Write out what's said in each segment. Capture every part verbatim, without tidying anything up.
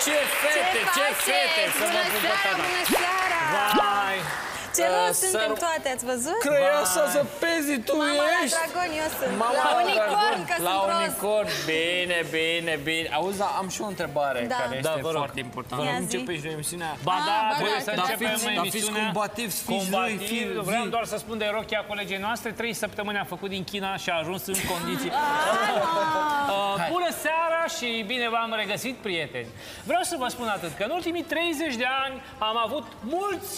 ce fete, ce, ce fete! Să vă pun pe tata! Bună seara! Vai! Ce rost uh, suntem toate, ați văzut? Creia să zăpezi, tu Mama ești! la dragon, eu sunt! Mama la unicorn, că la sunt unicorn, bine, bine, bine. Auzi, dar am și o întrebare da. care Da, este vă rog. foarte importantă. Vă rog, rog. începeți noi emisiunea. Ba Ah, da, ba trebuie da, să da, începem fiți- dar fiți emisiunea. combativi, fiți Combativi. voi, fiți- Vreau zi. doar să spun de Rochia, colegii noastre, trei săptămâni a făcut din China și a ajuns în condiții. Uh, bună seara și bine v-am regăsit, prieteni. Vreau să vă spun atât, că în ultimii treizeci de ani am avut mulți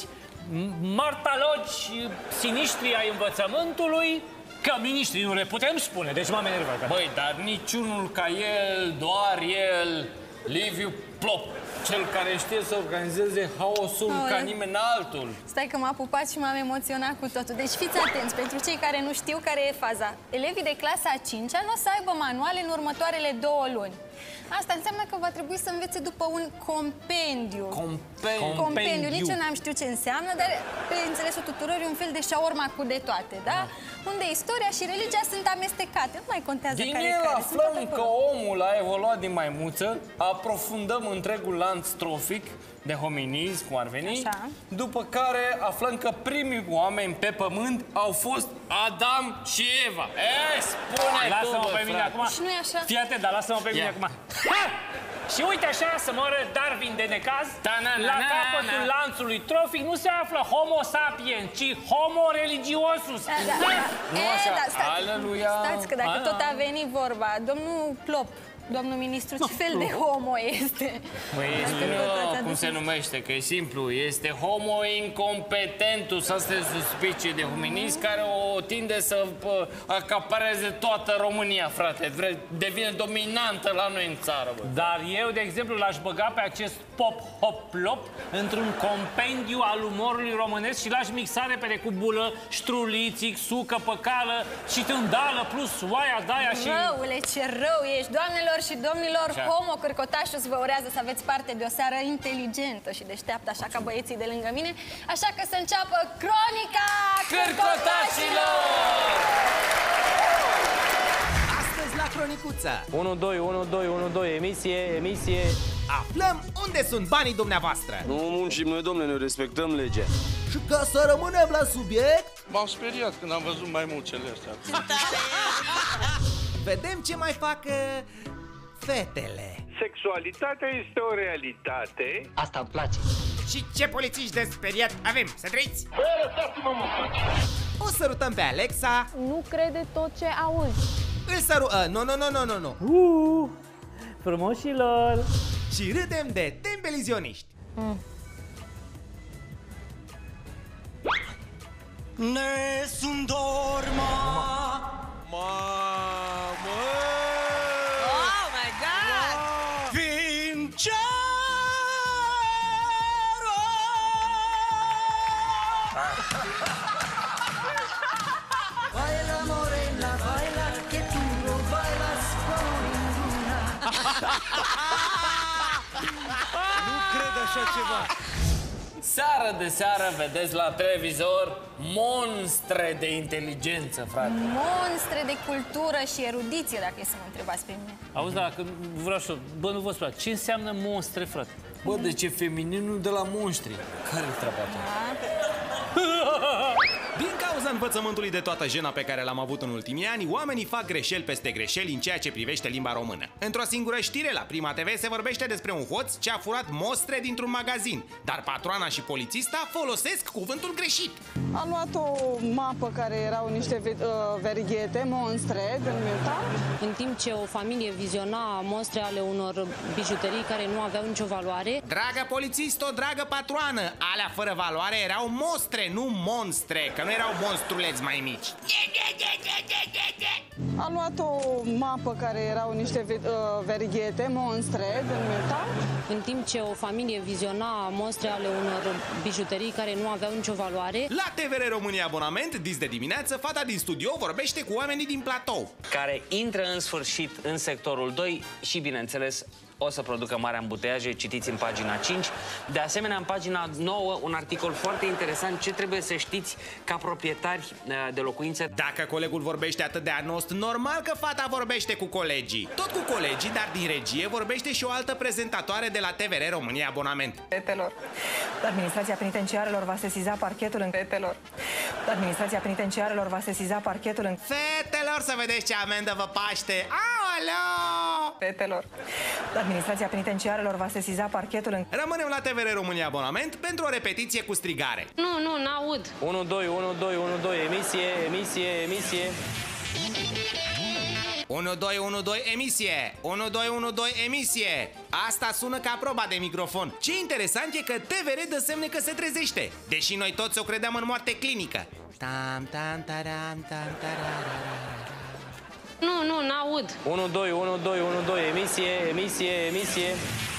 martalogi sinistri ai învățământului, că miniștri nu le putem spune, deci m-am enervat. Băi, dar niciunul ca el, doar el, Liviu Plop, cel care știe să organizeze haosul Aole. ca nimeni altul. Stai că m-a pupat și m-am emoționat cu totul. Deci fiți atenți, pentru cei care nu știu care e faza. Elevii de clasa a cincea nu o să aibă manuale în următoarele două luni. Asta înseamnă că va trebui să învețe după un compendiu. Compendiu. Compendiu. Nici eu n-am știut ce înseamnă, dar pe înțelesul tuturor e un fel de șaorma cu de toate, da? Unde istoria și religia sunt amestecate. Nu mai contează Din care el care. aflăm Sunt că acolo. omul a evoluat din maimuță, aprofundăm întregul lanț trofic de hominizi, cum ar veni, Așa. după care aflăm că primii oameni pe pământ au fost Adam și Eva. E, spune tu, Lasă-mă bă, pe mine frate. acum. Și nu e așa? Fii atent, dar lasă-mă pe mine Ia. acum. Ha! Și uite așa să moară Darwin de necaz. Ta-na-na-na-na. La capătul lanțului trofic nu se află Homo sapiens, ci Homo religiosus. Da, da, da. Nu E, așa. da, stați, Aleluia. stați că dacă A, tot a venit vorba, domnul Plop, domnul ministru, ce fel de homo este? Păi, Dacă tot ați nu, cum adus- se numește, că e simplu, este homo incompetentus, asta e o specie de hominis care o tinde să pă, acapareze toată România, frate, Vre, devine dominantă la noi în țară, bă. Dar eu, de exemplu, l-aș băga pe acest pop-hop-plop într-un compendiu al umorului românesc și l-aș mixa repede cu bulă, ștrulițic, sucă, păcală și tândală, plus oaia, daia și... Răule, ce rău ești! Doamnelor și domnilor, Așa. Homo Cârcotașul vă urează să aveți parte de o seară inteligentă și deșteaptă, așa ca băieții de lângă mine. Așa că să înceapă Cronica Cârcotașilor! Astăzi la Cronicuță unu doi unu doi unu doi, emisie, emisie. aflăm unde sunt banii dumneavoastră. Nu muncim noi, domnule, noi respectăm legea. Și ca să rămânem la subiect, M-am speriat când am văzut maimuțele astea. vedem ce mai fac uh, fetele. Sexualitatea este o realitate. Asta îmi place. Și ce polițiști de speriat avem, să trăiți? O sărutăm pe Alexa. Nu crede tot ce auzi. Îl săru... Uh, nu, nu, nu, nu, nu, nu. Uh, frumoșilor. Și râdem de tembelizioniști. Ne sunt dorma. Mamă! Oh my god! Vincerul. Baila morena, baila que tú no bailas por ninguna. Nu cred așa ceva. Seară de seară vedeți la televizor monstre de inteligență, frate. Monstre de cultură și erudiție, dacă e să mă întrebați pe mine. Auzi, dacă vreau și eu, bă, nu vă spun, ce înseamnă monstre, frate? Bă, deci e femininul de la monștri. Care-i treaba ta? Din cauza învățământului de toată jena pe care l-am avut în ultimii ani, oamenii fac greșeli peste greșeli în ceea ce privește limba română. Într-o singură știre la Prima T V se vorbește despre un hoț ce a furat mostre dintr-un magazin, dar patroana și polițista folosesc cuvântul greșit. A luat o mapă care erau niște uh, verighete, monstre din metal. În timp ce o familie viziona mostre ale unor bijuterii care nu aveau nicio valoare, Dragă polițist, o dragă patroană, alea fără valoare erau mostre, nu monstre, că nu erau monstruleți mai mici. A luat o mapă care erau niște uh, verighete, monstre din metal. în timp ce o familie viziona mostre ale unor bijuterii care nu aveau nicio valoare. La T V R România Abonament, dis de dimineață, fata din studio vorbește cu oamenii din platou. Care intră în sfârșit în sectorul doi și, bineînțeles, o să producă mari ambuteiaje, citiți în pagina cinci. De asemenea, în pagina nouă, un articol foarte interesant, ce trebuie să știți ca proprietari de locuințe. Dacă colegul vorbește atât de anost, normal că fata vorbește cu colegii. Tot cu colegii, dar din regie vorbește și o altă prezentatoare de la T V R România Abonament. Fetelor. Administrația penitenciarelor va sesiza parchetul în fetelor. Administrația penitenciarelor va sesiza parchetul în fetelor, să vedeți ce amendă vă paște. Aoleo! Fetelor. Administrația penitenciarelor va sesiza parchetul în... Rămânem la T V R România Abonament pentru o repetiție cu strigare. Nu, nu, n-aud. unu doi unu doi unu doi, emisie, emisie, emisie. unu doi unu doi emisie, unu doi unu doi emisie. Asta sună ca proba de microfon. Ce interesant e că T V R dă semne că se trezește, deși noi toți o credeam în moarte clinică. Tam, tam, taram, tam, tararara. Nu, nu, n-aud. unu doi unu doi unu doi, emisie, emisie, emisie.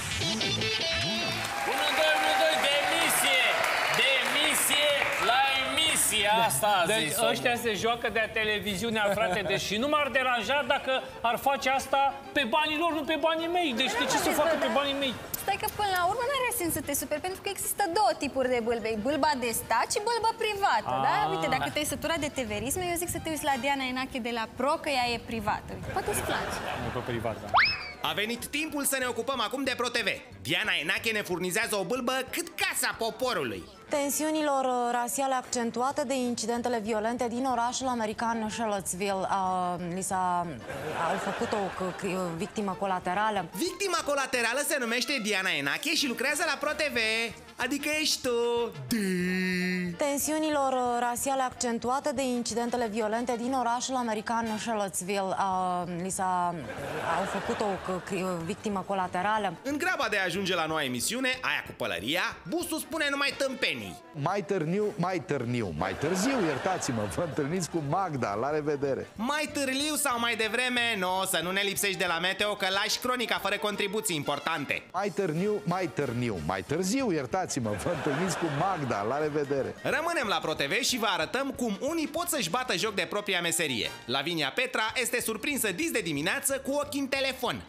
unu doi unu doi, demisie! Demisie la emisie! Asta a deci zis ăștia se joacă de televiziunea, frate, deși nu m-ar deranja dacă ar face asta pe banii lor, nu pe banii mei. Deci de ce să facă pe banii mei? Stai că până la urmă n-are sens să te superi, pentru că există două tipuri de bâlbe. Bâlba de stat și bâlba privată, da? Uite, dacă te-ai săturat de teverisme, eu zic să te uiți la Diana Enache de la Pro, că ea e privată. Uite, poate îți place. Nu pe privat, da. A venit timpul să ne ocupăm acum de Pro T V. Diana Enache ne furnizează o bâlbă cât casa poporului. Tensiunilor rasiale accentuate de incidentele violente din orașul american Charlottesville, uh, li s-a au făcut o victimă colaterală. Victima colaterală se numește Diana Enache și lucrează la Pro T V. Adică ești tu. Tensiunilor rasiale accentuate de incidentele violente din orașul american Charlottesville, uh, li s-a au făcut o victimă colaterală. În graba de a ajunge la noua emisiune, aia cu pălăria, busul spune numai tâmpenii. Mai târziu, mai târziu, mai târziu, iertați-mă, vă întâlniți cu Magda, la revedere. Mai târziu sau mai devreme, no, să nu ne lipsești de la meteo, că lași cronica fără contribuții importante. Mai târziu, mai târziu, mai târziu, iertați-mă, vă întâlniți cu Magda, la revedere. Rămânem la Pro T V și vă arătăm cum unii pot să-și bată joc de propria meserie. Lavinia Petra este surprinsă dis de dimineață cu ochii în telefon.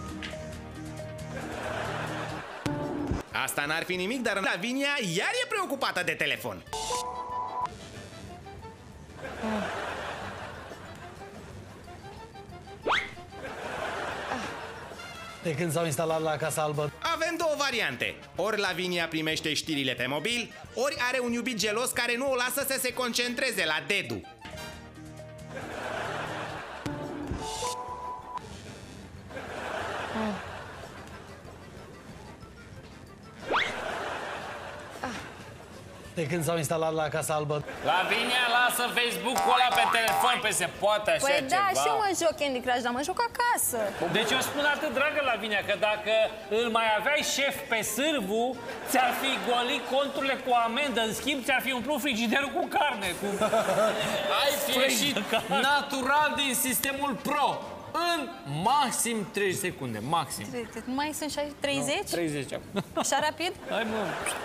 Asta n-ar fi nimic, dar Lavinia iar e preocupată de telefon. De când s-au instalat la Casa Albă? Avem două variante. Ori Lavinia primește știrile pe mobil, ori are un iubit gelos care nu o lasă să se concentreze la dedu. De când s-au instalat la Casa Albă? Lavinia, lasă Facebook-ul ăla pe telefon, pe se poate așa păi ceva. da, și eu mă joc Candy Crush, dar mă joc acasă. Deci eu spun atât, dragă Lavinia, că dacă îl mai aveai șef pe sârvu, ți-ar fi golit conturile cu amendă, în schimb ți-ar fi umplut frigiderul cu carne, cu... Ai fi ieșit natural din sistemul Pro în maxim treizeci secunde, maxim. Nu mai sunt treizeci? treizeci acum. Așa rapid? Hai, mă.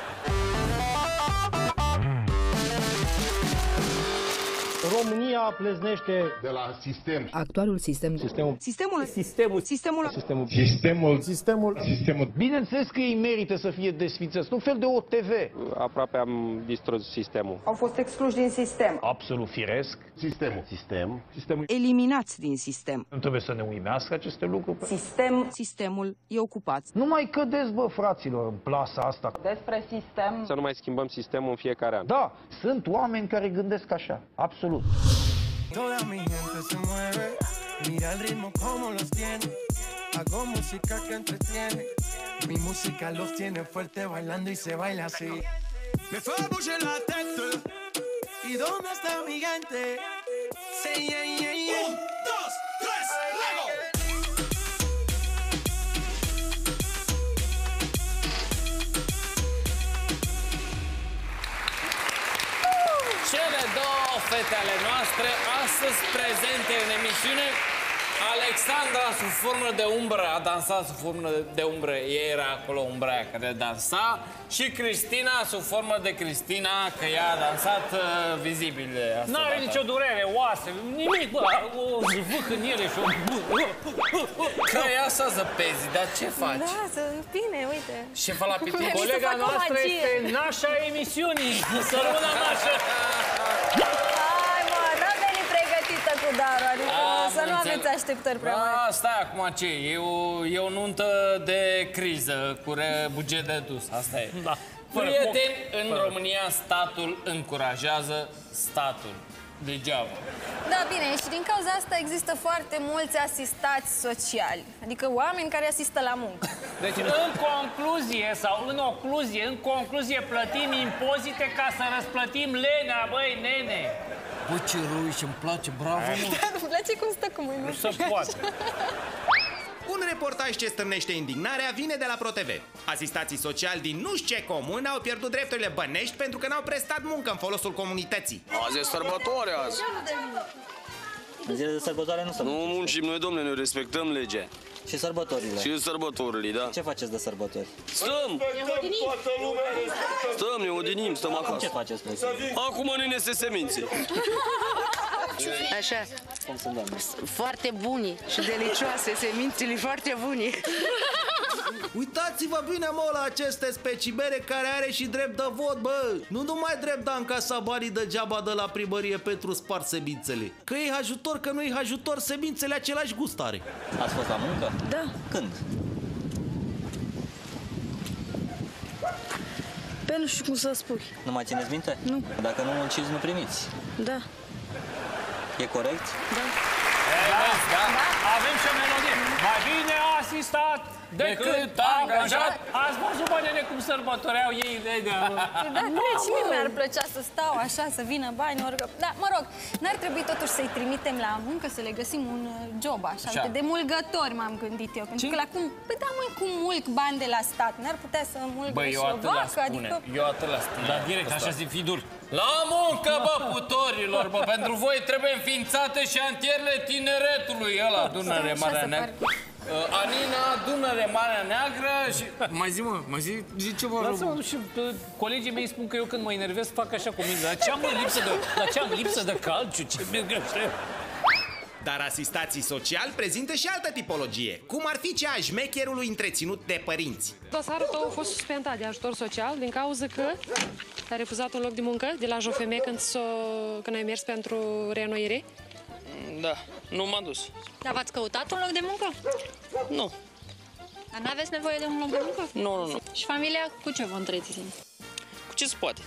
România pleznește de la sistem. Actualul sistem. Sistemul. Sistemul. Sistemul. Sistemul. Sistemul. Sistemul. Sistemul. Sistemul. Bineînțeles că ei merită să fie desfințați. Un fel de O T V. Aproape am distrus sistemul. Au fost excluși din sistem. Absolut firesc. Sistemul. Sistem. Sistemul. Eliminați din sistem. Nu trebuie să ne uimească aceste lucruri. Sistem. Sistemul e ocupat. Nu mai cădeți, bă, fraților, în plasa asta. Despre sistem. Să nu mai schimbăm sistemul în fiecare an. Da, sunt oameni care gândesc așa. Absolut. Toda mi gente se mueve, mira el ritmo como los tiene. Hago música que entretiene. Mi música los tiene fuerte bailando y se baila así. Me fue a bouger la tête. ¿Y dónde está mi gente? Say yeah, yeah, yeah. Un, dos, tres, luego. Cele două fete ale noastre, astăzi prezente în emisiune, ale Alexandra, sub formă de umbră, a dansat sub formă de umbră. Ea era acolo, umbra aia care dansa. Și Cristina, sub formă de Cristina, că ea a dansat uh, vizibil. N-are nicio durere, oase, nimic, bă, o zvâc în ele și o... Că ea să zăpezi, dar ce faci? Da, să... bine, uite. Șefa la pitic. Colega noastră este nașa emisiunii. Să rămână nașa. Hai, mă, n-am venit pregătită cu darul, adică A, să nu înțeleg. aveți așteptări prea mari. A, stai acum ce, e o, e o nuntă de criză, cu re, buget de dus, asta e. Da. Prieteni, în Fără. România statul încurajează statul. Degeaba. Da, bine, și din cauza asta există foarte mulți asistați sociali, adică oameni care asistă la muncă. Deci, în concluzie, sau în ocluzie, în concluzie, plătim impozite ca să răsplătim lenea, băi, nene. Bă, ce rău și-mi place, bravo, mă. Da, îmi place cum stă cu mâinile. Nu se poate. Un reportaj ce stârnește indignarea vine de la ProTV. Asistații sociali din nu știu ce comun au pierdut drepturile bănești pentru că n-au prestat muncă în folosul comunității. Azi e sărbătoare azi. În zile de sărbătoare nu sărbători. Nu muncim noi, domnule, noi respectăm legea. Și sărbătorile. Și sărbătorile, da. Ce faceți de sărbători? Stăm! Stăm, ne odinim, stăm acasă. Ce faceți, frate? Acum ne nese semințe. Așa. Cum sunt, doamne? Foarte buni și delicioase, semințele foarte bune. Uitați-vă bine, mă, la aceste specimene care are și drept de vot, bă! Nu numai drept de a încasa banii degeaba de la primărie pentru spart semințele. Că e ajutor, că nu e ajutor, semințele același gust are. Ați fost la muncă? Da. Când? Pe nu știu cum să spui. Nu mai țineți minte? Nu. Dacă nu munciți, nu primiți. Da. E corect? Da. Da? Avem și o melodie. Mai bine asistat decât angajat. Ați văzut, bă, nene, cum sărbătoreau ei legea. Da, cred, și mie mi-ar plăcea să stau așa, să vină bani, orică. Da, mă rog, n-ar trebui totuși să-i trimitem la muncă, să le găsim un job, așa, Așa. uite, de mulgători m-am gândit eu. Pentru Ce? că la cum, păi da, măi, cum mulg bani de la stat, n-ar putea să mulgă Băi, și eu o atât la vacă, spune, adică... eu atât la spune. Da, direct, așa zi, fi dur. La muncă, bă, putorilor, bă, pentru voi trebuie înființate șantierele tineretului ăla, Dunăre, Marea Neagră. Uh, Anina, Dunăre, Marea Neagră și... Mai zi, mă, mai zi, zi ce vă Lasă-mă, rog. și uh, colegii mei spun că eu când mă enervez fac așa cu mine. La ce am lipsă de, la ce am lipsă de calciu? Ce mi-e greșit? Dar asistații sociali prezintă și altă tipologie, cum ar fi cea a șmecherului întreținut de părinți. Dosarul tău a fost suspendat de ajutor social din cauza că ai refuzat un loc de muncă de la J F M când, s-o, când ai mers pentru reînnoire? Da, nu m-am dus. Dar v-ați căutat un loc de muncă? Nu. Dar n-aveți nevoie de un loc de muncă? Nu, nu, nu. Și familia cu ce vă întreține? Cu ce se poate?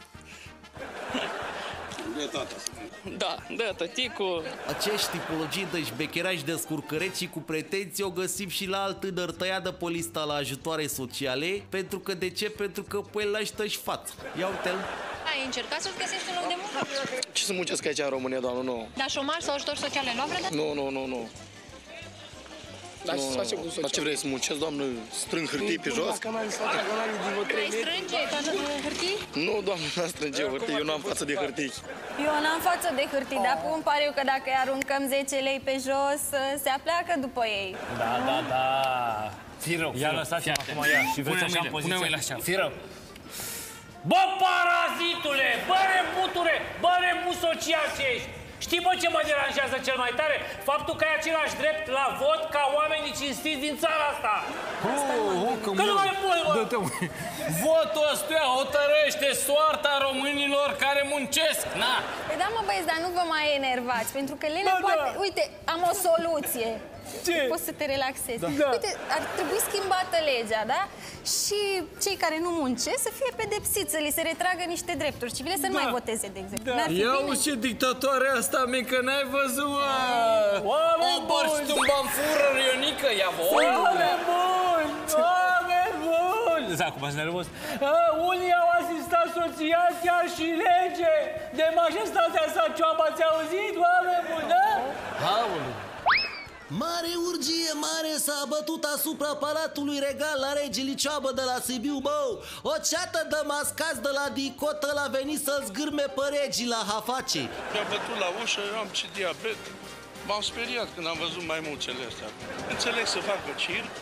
De tata. Da, da, tăticu. Acești tipologii de șbecherași de scurcăreți și cu pretenții o găsim și la alt tânăr tăiat de pe lista la ajutoare sociale. Pentru că, de ce? Pentru că pe el lași față. Ia uite-l. Ai încercat să-ți găsești un loc de muncă? Ce să muncesc aici în România, doamnă, nu. Dar șomaj sau ajutor social ai luat vreodată? Nu, nu, nu, nu. Dar ce să facem cu Dar social? ce vrei să muncesc, doamnă? Strâng hârtii pe jos? Ai strânge toată hârtii? Nu, doamnă, n-am strânge hârtii, eu nu am față de hârtii. Eu n-am față de hârtii, dar îmi pare eu că dacă îi aruncăm zece lei pe jos, se apleacă după ei. Da, da, da. Fii rău, Ia lăsați-mă acum, ia. Și vreți așa în poziție. Pune mâinile așa, fii rău. Bă, parazitule! Bă, rebuture! Bă, rebut social ce ești! Știi, bă, ce mă deranjează cel mai tare? Faptul că ai același drept la vot ca oamenii cinstiți din țara asta! Că nu mai pot, bă! Votul ăstuia hotărăște soarta românilor care muncesc, na! Păi da, mă băieți, dar nu vă mai enervați, pentru că Lena Da, poate... da. Uite, am o soluție. Ce? Poți să te relaxezi. Da. Uite, ar trebui schimbată legea, da? Și cei care nu muncesc să fie pedepsiți, să li se retragă niște drepturi civile, să nu Da. mai voteze, de exemplu. Da. N-ar fi Ia bine? uzi ce dictatoare asta, mică, n-ai văzut, mă! O bărți un banfură, Ionică, ia vă! Oameni buni! Oameni buni! Da, acum sunt nervos. A, unii au asistat social chiar și lege de majestatea sa cioaba, ați auzit, oameni buni, da? Aoleu! Mare urgie mare s-a bătut asupra Palatului Regal la regele Cioabă de la Sibiu, bă! O ceată de mascați de la Dicotă l-a venit să-l zgârme pe regii la haface. Mi-a bătut la ușă, eu am ce diabet. m-am speriat când am văzut maimuțele astea. Înțeleg să facă circ,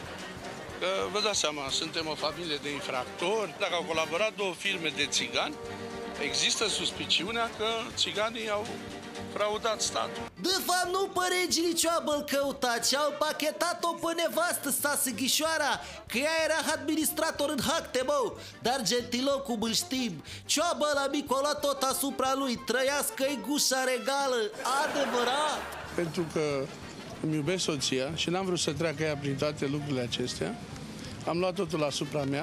că vă dați seama, suntem o familie de infractori. Dacă au colaborat două firme de țigani, există suspiciunea că țiganii au fraudat statul. De fapt, nu pe regii Cioabă îl căuta, ci au pachetat-o pe nevastă sa Sighișoara, că ea era administrator în Hacte, bă. Dar gentilocul îl știm, Cioabă la mic o luat tot asupra lui, trăiască-i gușa regală, adevărat. Pentru că îmi iubesc soția și n-am vrut să treacă ea prin toate lucrurile acestea, am luat totul asupra mea.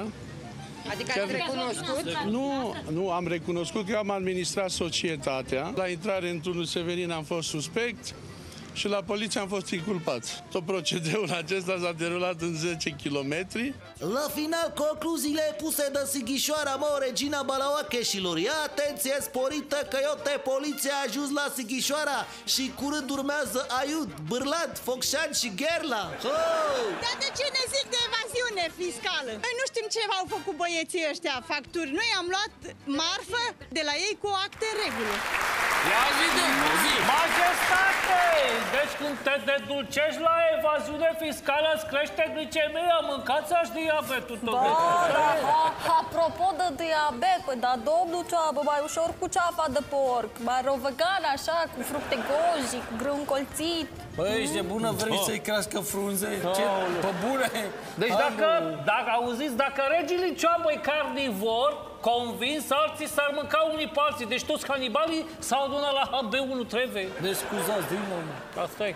Adică ați recunoscut? Nu, nu, am recunoscut că am administrat societatea. La intrare în turnul Severin am fost suspect și la poliție am fost inculpat. Tot procedeul acesta s-a derulat în zece kilometri. La final, concluziile puse de Sighișoara, mă, Regina Balaoacheșilor. Ia atenție sporită că eu te poliție a ajuns la Sighișoara și curând urmează Aiud, Bârlad, Focșani și Gherla. Oh! Dar de ce ne zic de evaziune fiscală? Noi nu știm ce au făcut băieții ăștia, facturi. Noi am luat marfă de la ei cu acte în regulă. Ia zi de zi! Majestate! Deci când te dedulcești la evaziune fiscală, îți crește glicemia, mâncați-aș diabetul tău. Bă, da, apropo de diabet, păi, dar domnul Cioabă, mai ușor cu ceafa de porc, mai rovegan așa, cu fructe goji, cu grâu încolțit. Băi, ești de bună, vrei să-i crească frunze? Ce? Pe bune? Deci dacă, dacă auziți, dacă regii Cioabă e carnivor, convins, alții s-ar mânca unii pe alții. Deci toți canibalii s-au adunat la B unu trebuie. Deci scuzați din nou. Asta e.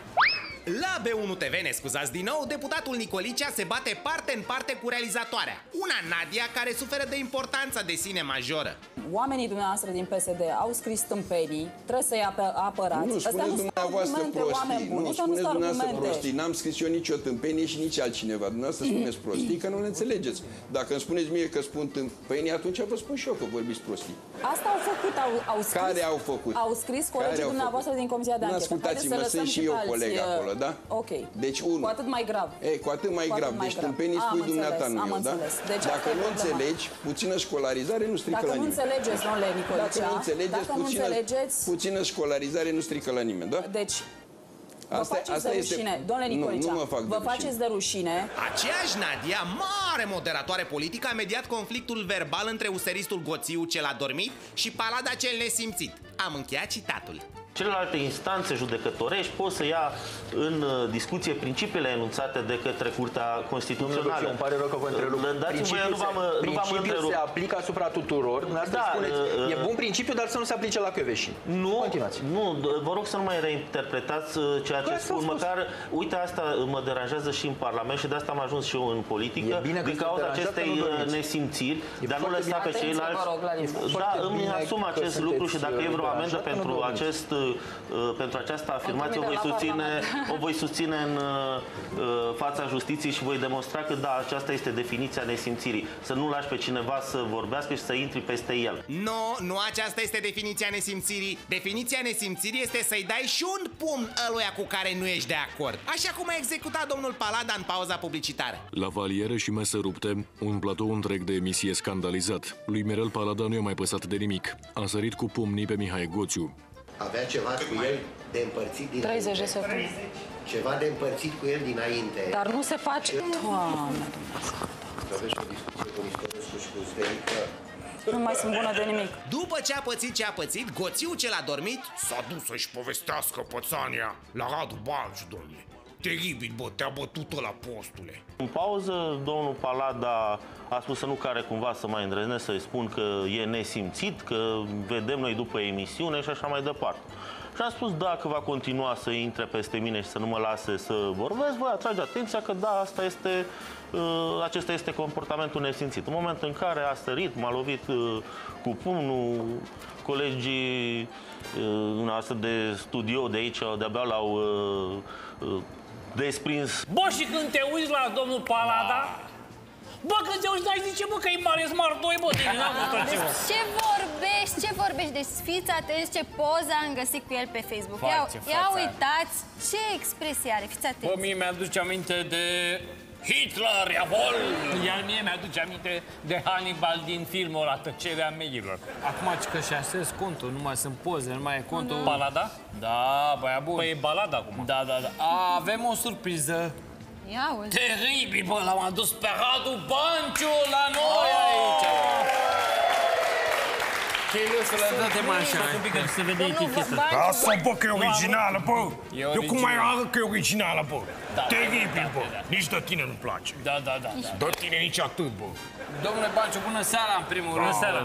La B unu T V, ne scuzați din nou, deputatul Nicolicea se bate parte în parte cu realizatoarea. Una, Nadia, care suferă de importanța de sine majoră. Oamenii dumneavoastră din P S D au scris stâmpenii, trebuie să-i apă apărați. Nu spuneți dumneavoastră prostii, nu spuneți dumneavoastră prostii. N-am scris eu nicio tâmpenie și nici altcineva. Dumneavoastră spuneți prostii, că nu le înțelegeți. Dacă îmi spuneți mie că spun tâmpenii, atunci vă spun și eu că vorbiți prostii. Asta au făcut, au, au scris. Care au făcut? Au scris colegii dumneavoastră din Comisia de Anchetă. Ascultați-mă, sunt și eu coleg acolo, da? Ok. Deci, unu. Cu atât mai grav. Ei, cu atât mai cu grav. Atât mai deci grav. tâmpenii spui dumneata, nu eu, da? Deci dacă nu înțelegi, puțină școlarizare nu strică dacă la nu nimeni. înțelegeți, domnule Nicolicea, dacă nu înțelegeți, dacă nu puțină, înțelegeți... puțină școlarizare nu strică la nimeni, da? Deci, vă asta, faceți asta de este... rușine. Domnule Nicolicea, nu, nu mă fac de vă rușine. faceți de rușine. Aceeași Nadia, mare moderatoare politică, a mediat conflictul verbal între useristul Goțiu cel adormit și Palada cel nesimțit. Am încheiat citatul. Celelalte instanțe judecătorești pot să ia în discuție principiile enunțate de către Curtea Constituțională. Îmi pare rău că vă întrerup. Principiul, principiul se aplică asupra tuturor. Da, spuneți, e bun principiu, dar să nu se aplice la Căveși. Nu, Continuați. Nu, vă rog să nu mai reinterpretați ceea ce spun. Măcar, uite, asta mă deranjează și în Parlament și de asta am ajuns și eu în politică. Din cauza acestei nesimțiri, dar nu lăsa pe ceilalți. Da, îmi asum acest lucru și dacă e vreo amendă pentru acest pentru această afirmație o voi susține, o voi susține în uh, fața justiției și voi demonstra că da, aceasta este definiția nesimțirii. Să nu lași pe cineva să vorbească și să intri peste el. Nu, nu aceasta este definiția nesimțirii. Definiția nesimțirii este să-i dai și un pumn ăluia cu care nu ești de acord. Așa cum a executat domnul Palada în pauza publicitară. La valieră și mese rupte, un platou întreg de emisie scandalizat. Lui Mirel Palada nu i-a mai păsat de nimic. A sărit cu pumnii pe Mihai Goțiu. Avea ceva cu el de împărțit dinainte. treizeci de secunde. Ceva de împărțit cu el dinainte. Dar nu se face. Doamne, Să aveți o discuție cu Nicolescu și cu Sterică. nu mai sunt bună de nimic. După ce a pățit ce a pățit, Goțiu cel adormit s-a dus să-și povestească pățania la Radu Balciu, domnule. Teribil, bă, te-a bătut la postule. În pauză, domnul Palada a spus să nu care cumva să mai îndrăznesc să-i spun că e nesimțit, că vedem noi după emisiune și așa mai departe. Și am spus, dacă va continua să intre peste mine și să nu mă lase să vorbesc, voi atrage atenția că da, asta este, uh, acesta este comportamentul nesimțit. În momentul în care a sărit, m-a lovit uh, cu pumnul, colegii uh, noastre de studio de aici de-abia l-au uh, uh, desprins. Bă, și când te uiți la domnul Palada, bă, când te uiți, n-ai zice, bă, că e mare Smart doi, bă, din n-am văzut ceva. Ce vorbești, ce vorbești? Deci fiți atenți ce poză am găsit cu el pe Facebook. Ia, ia uitați ce expresie are, fiți atenți. Bă, mie mi-aduce aminte de Hitler, Iavol! Iar mie mi-aduce aminte de Hannibal din filmul ăla, Tăcerea Meilor. Acum că și așez contul, nu mai sunt poze, nu mai e contul... Balada? Da, băia bun. Păi e balada acum. Da, da, da. A, avem o surpriză. Ia uite. Teribil, bă, l-am adus pe Radu Banciu la noi aici. Cheliu, să le date mai așa. Un pic să vede eticheta. Lasă, bă, că e originală, bă! Eu cum mai arăt că e originală, bă? Teribil, bă! Nici de tine nu-mi place. Da, da, da. De tine nici atât, bă. Domnule Banciu, bună seara, în primul rând. Bună seara.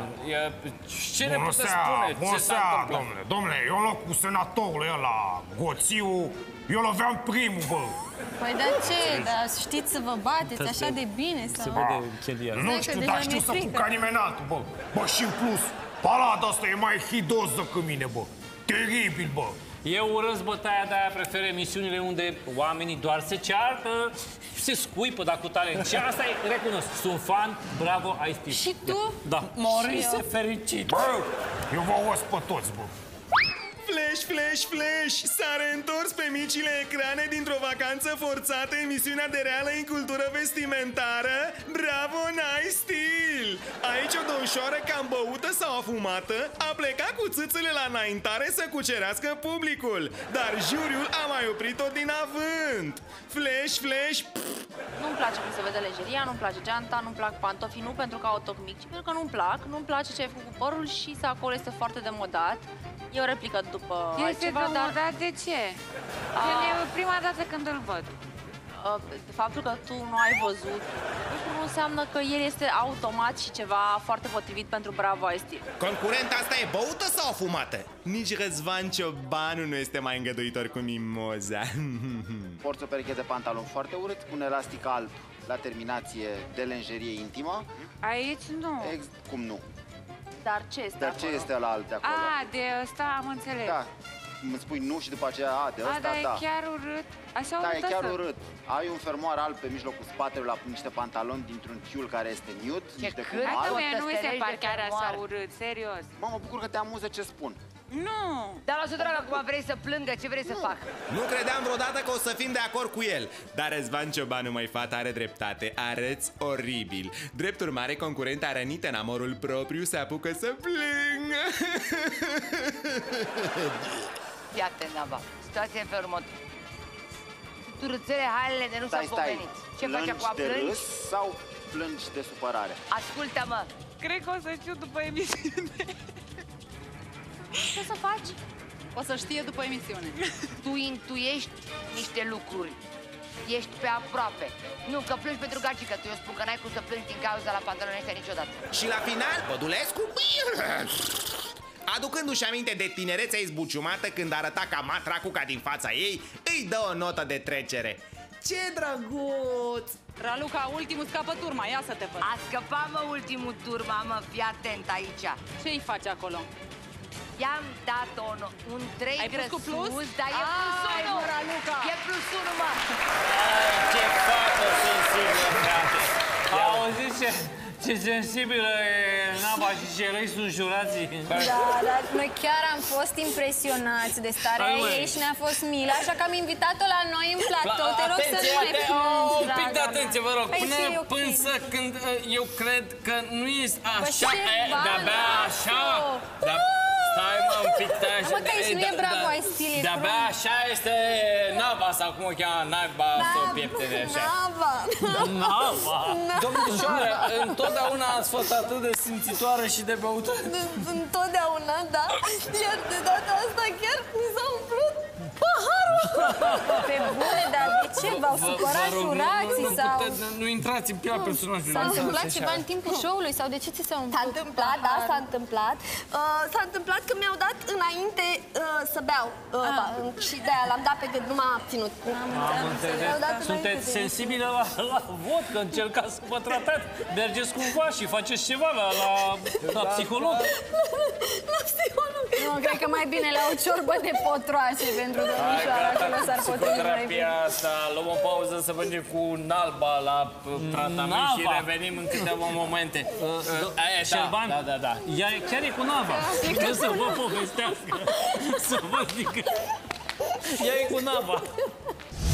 Ce ne puteți spune? Bună seara, domnule. Domnule, eu loc cu senatorul ăla, Goțiu, eu loveam primul, bă. Păi dar ce? Dar știți să vă bateți așa de bine? Se vede chelia. Nu știu, dar știu să fug ca nimeni altul, bă. Bă, și în plus, balada asta e mai hidos decât mine, bă. Teribil, bă. Eu urăsc bătaia de-aia, prefer emisiunile unde oamenii doar se ceartă, se scuipă, dar cu talent. Și asta e, recunosc, sunt fan, bravo, ai stil. Și tu? Da. Morise fericit. Bă, eu vă os pe toți, bă. Flash, flash, flash! S-a reîntors pe micile ecrane dintr-o vacanță forțată emisiunea de reală în cultură vestimentară. Bravo, n-ai stil! Aici o domșoară cam băută sau afumată a plecat cu țâțele la înaintare să cucerească publicul, dar juriul a mai oprit-o din avânt. Flash, flash, pff. Nu-mi place cum se vede lejeria, nu-mi place geanta, nu-mi plac pantofii, nu pentru că au toc mic, ci pentru că nu-mi plac. Nu-mi place ce ai făcut cu părul și sacul este foarte demodat. E o replică după este altceva, demodat, dar... de ce? Că e prima dată când îl văd. Faptul că tu nu ai văzut nu înseamnă că el este automat și ceva foarte potrivit pentru Bravo ai stil. Concurenta asta e băută sau fumată? Nici Răzvan Ciobanu nu este mai îngăduitor cu mimoza. Porți o pereche de pantaloni foarte urât, un elastic alb la terminație de lenjerie intimă. Aici nu. Ex cum nu? Dar ce este Dar ce acolo? este la alt de acolo? A, de ăsta am înțeles. Da. Îmi spui nu și după aceea, a, de ăsta, a, dar da. e chiar urât. Așa da, urât e chiar asta. urât. Ai un fermoar alb pe mijlocul spatelui la niște pantaloni dintr-un tiul care este nude, niște Hai cum că alb. mie nu mi se par chiar așa urât, serios. Mă, mă bucur că te amuză ce spun. Nu! Dar lasă, dragă, acum vrei să plângă, ce vrei să fac? Nu credeam vreodată că o să fim de acord cu el. Dar Răzvan Ciobanu, măi fata, are dreptate. Arăți oribil. Drept urmare, concurenta rănită în amorul propriu se apucă să plângă. Iată, Nava, situația e felul următor. Turățele hainele de nu s-au pomenit. Ce faci acum, de plângi? râs sau plângi de supărare? Ascultă-mă! Cred că o să știu după emisiune. Ce să faci? O să știe după emisiune. Tu intuiești niște lucruri. Ești pe aproape. Nu, că plângi pentru gagică, tu eu spun că n-ai cum să plângi din cauza la pantaloni ăștia niciodată. Și la final, Bădulescu, aducându-și aminte de tinerețea izbuciumată când arăta ca matracuca din fața ei, îi dă o notă de trecere. Ce drăguț! Raluca, ultimul scapă turma, ia să te văd. A scăpat, mă, ultimul turma, mă, fii atent aici. Ce-i faci acolo? I-am dat un, un trei Ai pus cu plus? dar e plus Ai, unu. mă, Raluca. E plus unu, mă. Ai, ce fată sensibilă, frate! Auziți ce, ce sensibilă e Nava și ce răi sunt jurații. Da, dar noi chiar am fost impresionați de starea ei și ne-a fost milă, așa că am invitat-o la noi în platou. Te rog să nu mai plângi, un pic de atenție, vă rog. Păi Până, ce e ok? până când eu cred că nu este așa, ce e, bani, de-abia așa. lasă-o. de- Stai, mă, un pic de așa. Mă, că aici nu e Bravo ai stil, e De-abia frumos. așa este Nava, sau cum o cheamă, Naiba, sau pieptele așa. Nava! Nava! Domnișoară, întotdeauna ați fost atât de simțitoare și de băută. Întotdeauna, da. Iar de data asta chiar mi s-a umplut paharul. Pe bune, dar de ce? V-au supărat jurații sau... Nu intrați în pielea personajului. S-a întâmplat ceva în timpul show-ului sau de ce ți s-a umplut? S-a întâmplat, da, s-a întâmplat. Uh, s-a întâmplat că mi-au dat înainte uh, să beau. Uh, și de-aia l-am dat pe gând, nu m-a abținut. Am înțeles. Sunteți sensibilă la, la vot, că încercați să vă tratați. Mergeți cumva și faceți ceva la, la, la psiholog. La psiholog. Nu, cred că mai bine la o ciorbă de potroace pentru domnișoara, acolo s-ar potrivi mai bine. Psihoterapia asta, luăm o pauză să mergem cu Nalba la tratament și revenim în câteva momente. Șerban, Da, da, da. ea chiar e cu Nava. Nu să vă povestească. Să vă zic că ea e cu Nava.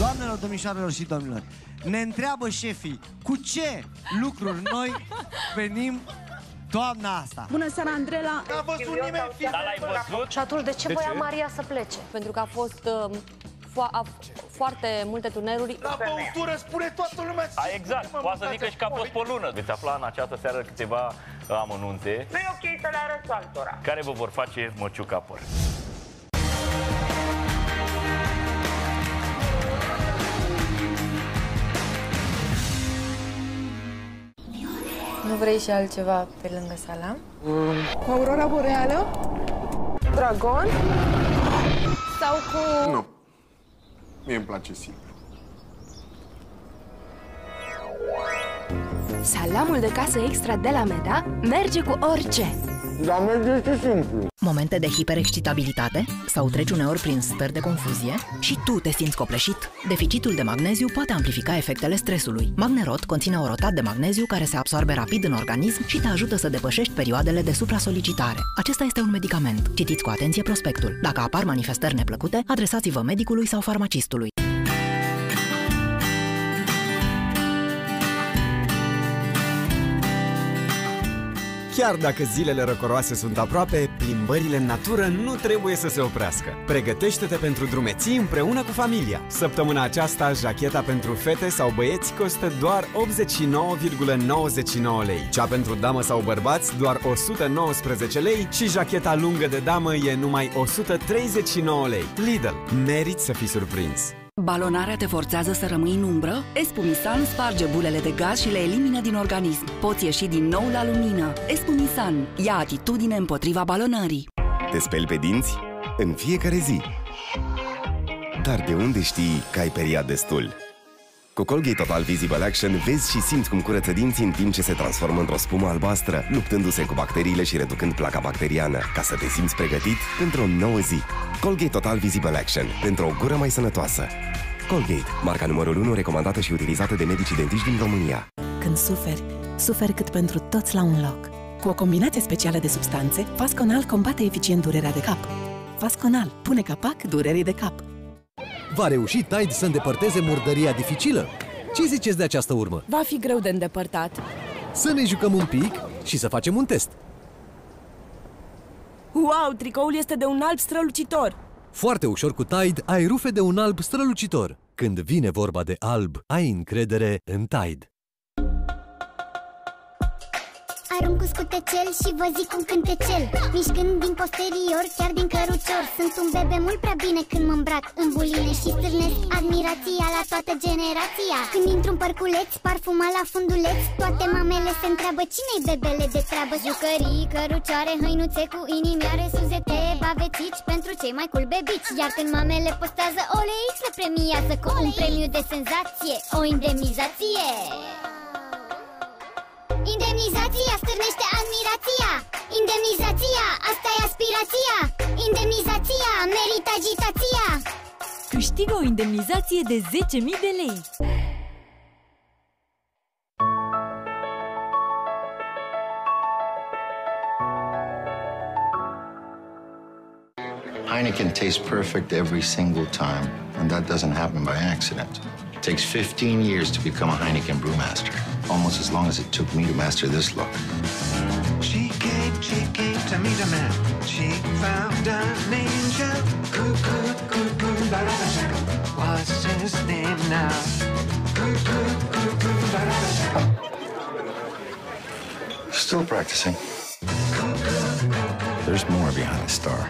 Doamnelor, domnișoarelor și domnilor, ne întreabă șefii cu ce lucruri noi venim toamna asta. Bună seara, Andrela! N-a văzut nimeni film. Dar l-ai văzut? Și atunci de ce De voia ce? Maria să plece? Pentru că a fost uh, fo a, foarte multe tuneluri. La băutură spune toată lumea. A, exact, poate să zică și că a fost pe o lună. Veți afla în această seară câteva amănunte. Nu e ok să le arăți altora. Care vă vor face măciuca păr. Nu vrei și altceva pe lângă salam? Cu aurora boreală? Dragon? Sau cu... Nu. Mie îmi place simplu. Salamul de casă extra de la Meda merge cu orice. Dar merge și simplu. Momente de hiperexcitabilitate sau treci uneori prin stări de confuzie și tu te simți copleșit. Deficitul de magneziu poate amplifica efectele stresului. Magnerot conține orotat de magneziu care se absorbe rapid în organism și te ajută să depășești perioadele de supra-solicitare. Acesta este un medicament. Citiți cu atenție prospectul. Dacă apar manifestări neplăcute, adresați-vă medicului sau farmacistului. Chiar dacă zilele răcoroase sunt aproape, plimbările în natură nu trebuie să se oprească. Pregătește-te pentru drumeții împreună cu familia. Săptămâna aceasta, jacheta pentru fete sau băieți costă doar optzeci și nouă virgulă nouăzeci și nouă lei. Cea pentru damă sau bărbați doar o sută nouăsprezece lei și jacheta lungă de damă e numai o sută treizeci și nouă lei. Lidl, meriți să fii surprins! Balonarea te forțează să rămâi în umbră? Espumisan sparge bulele de gaz și le elimină din organism. Poți ieși din nou la lumină. Espumisan. Ia atitudine împotriva balonării. Te speli pe dinți? În fiecare zi. Dar de unde știi că ai periat destul? Cu Colgate Total Visible Action vezi și simți cum curăță dinții în timp ce se transformă într-o spumă albastră, luptându-se cu bacteriile și reducând placa bacteriană, ca să te simți pregătit pentru o nouă zi. Colgate Total Visible Action, pentru o gură mai sănătoasă. Colgate, marca numărul unu recomandată și utilizată de medicii dentiști din România. Când suferi, suferi cât pentru toți la un loc. Cu o combinație specială de substanțe, Fasconal combate eficient durerea de cap. Fasconal pune capac durerii de cap. Va reuși Tide să îndepărteze murdăria dificilă? Ce ziceți de această urmă? Va fi greu de îndepărtat. Să ne jucăm un pic și să facem un test. Wow, tricoul este de un alb strălucitor. Foarte ușor cu Tide ai rufe de un alb strălucitor. Când vine vorba de alb, ai încredere în Tide. Arunc cu scutecel și vă zic un cântecel, mișcând din posterior, chiar din cărucior. Sunt un bebe mult prea bine când mă îmbrac în buline și stârnesc admirația la toată generația. Când intru în parculeț, parfumat la funduleț, toate mamele se întreabă cine-i bebele de treabă. Jucării, cărucioare, hăinuțe cu inimioare, suzete, bavetici pentru cei mai cool bebici. Iar când mamele postează O L X, le premiază cu un premiu de senzație, o indemnizație. Indemnizația stârnește admirația. Indemnizația, asta e aspirația. Indemnizația merită agitația. Câștigă o indemnizație de zece mii de lei. Heineken tastes perfect every single time, and that doesn't happen by accident. It takes fifteen years to become a Heineken brewmaster, almost as long as it took me to master this look. She came, she came to meet a man. She found an angel. Coo, coo, coo, coo, ba-da-ba-shaka. What's his name now? Coo, coo, coo, coo, ba-da-ba-shaka. Still practicing. There's more behind the star.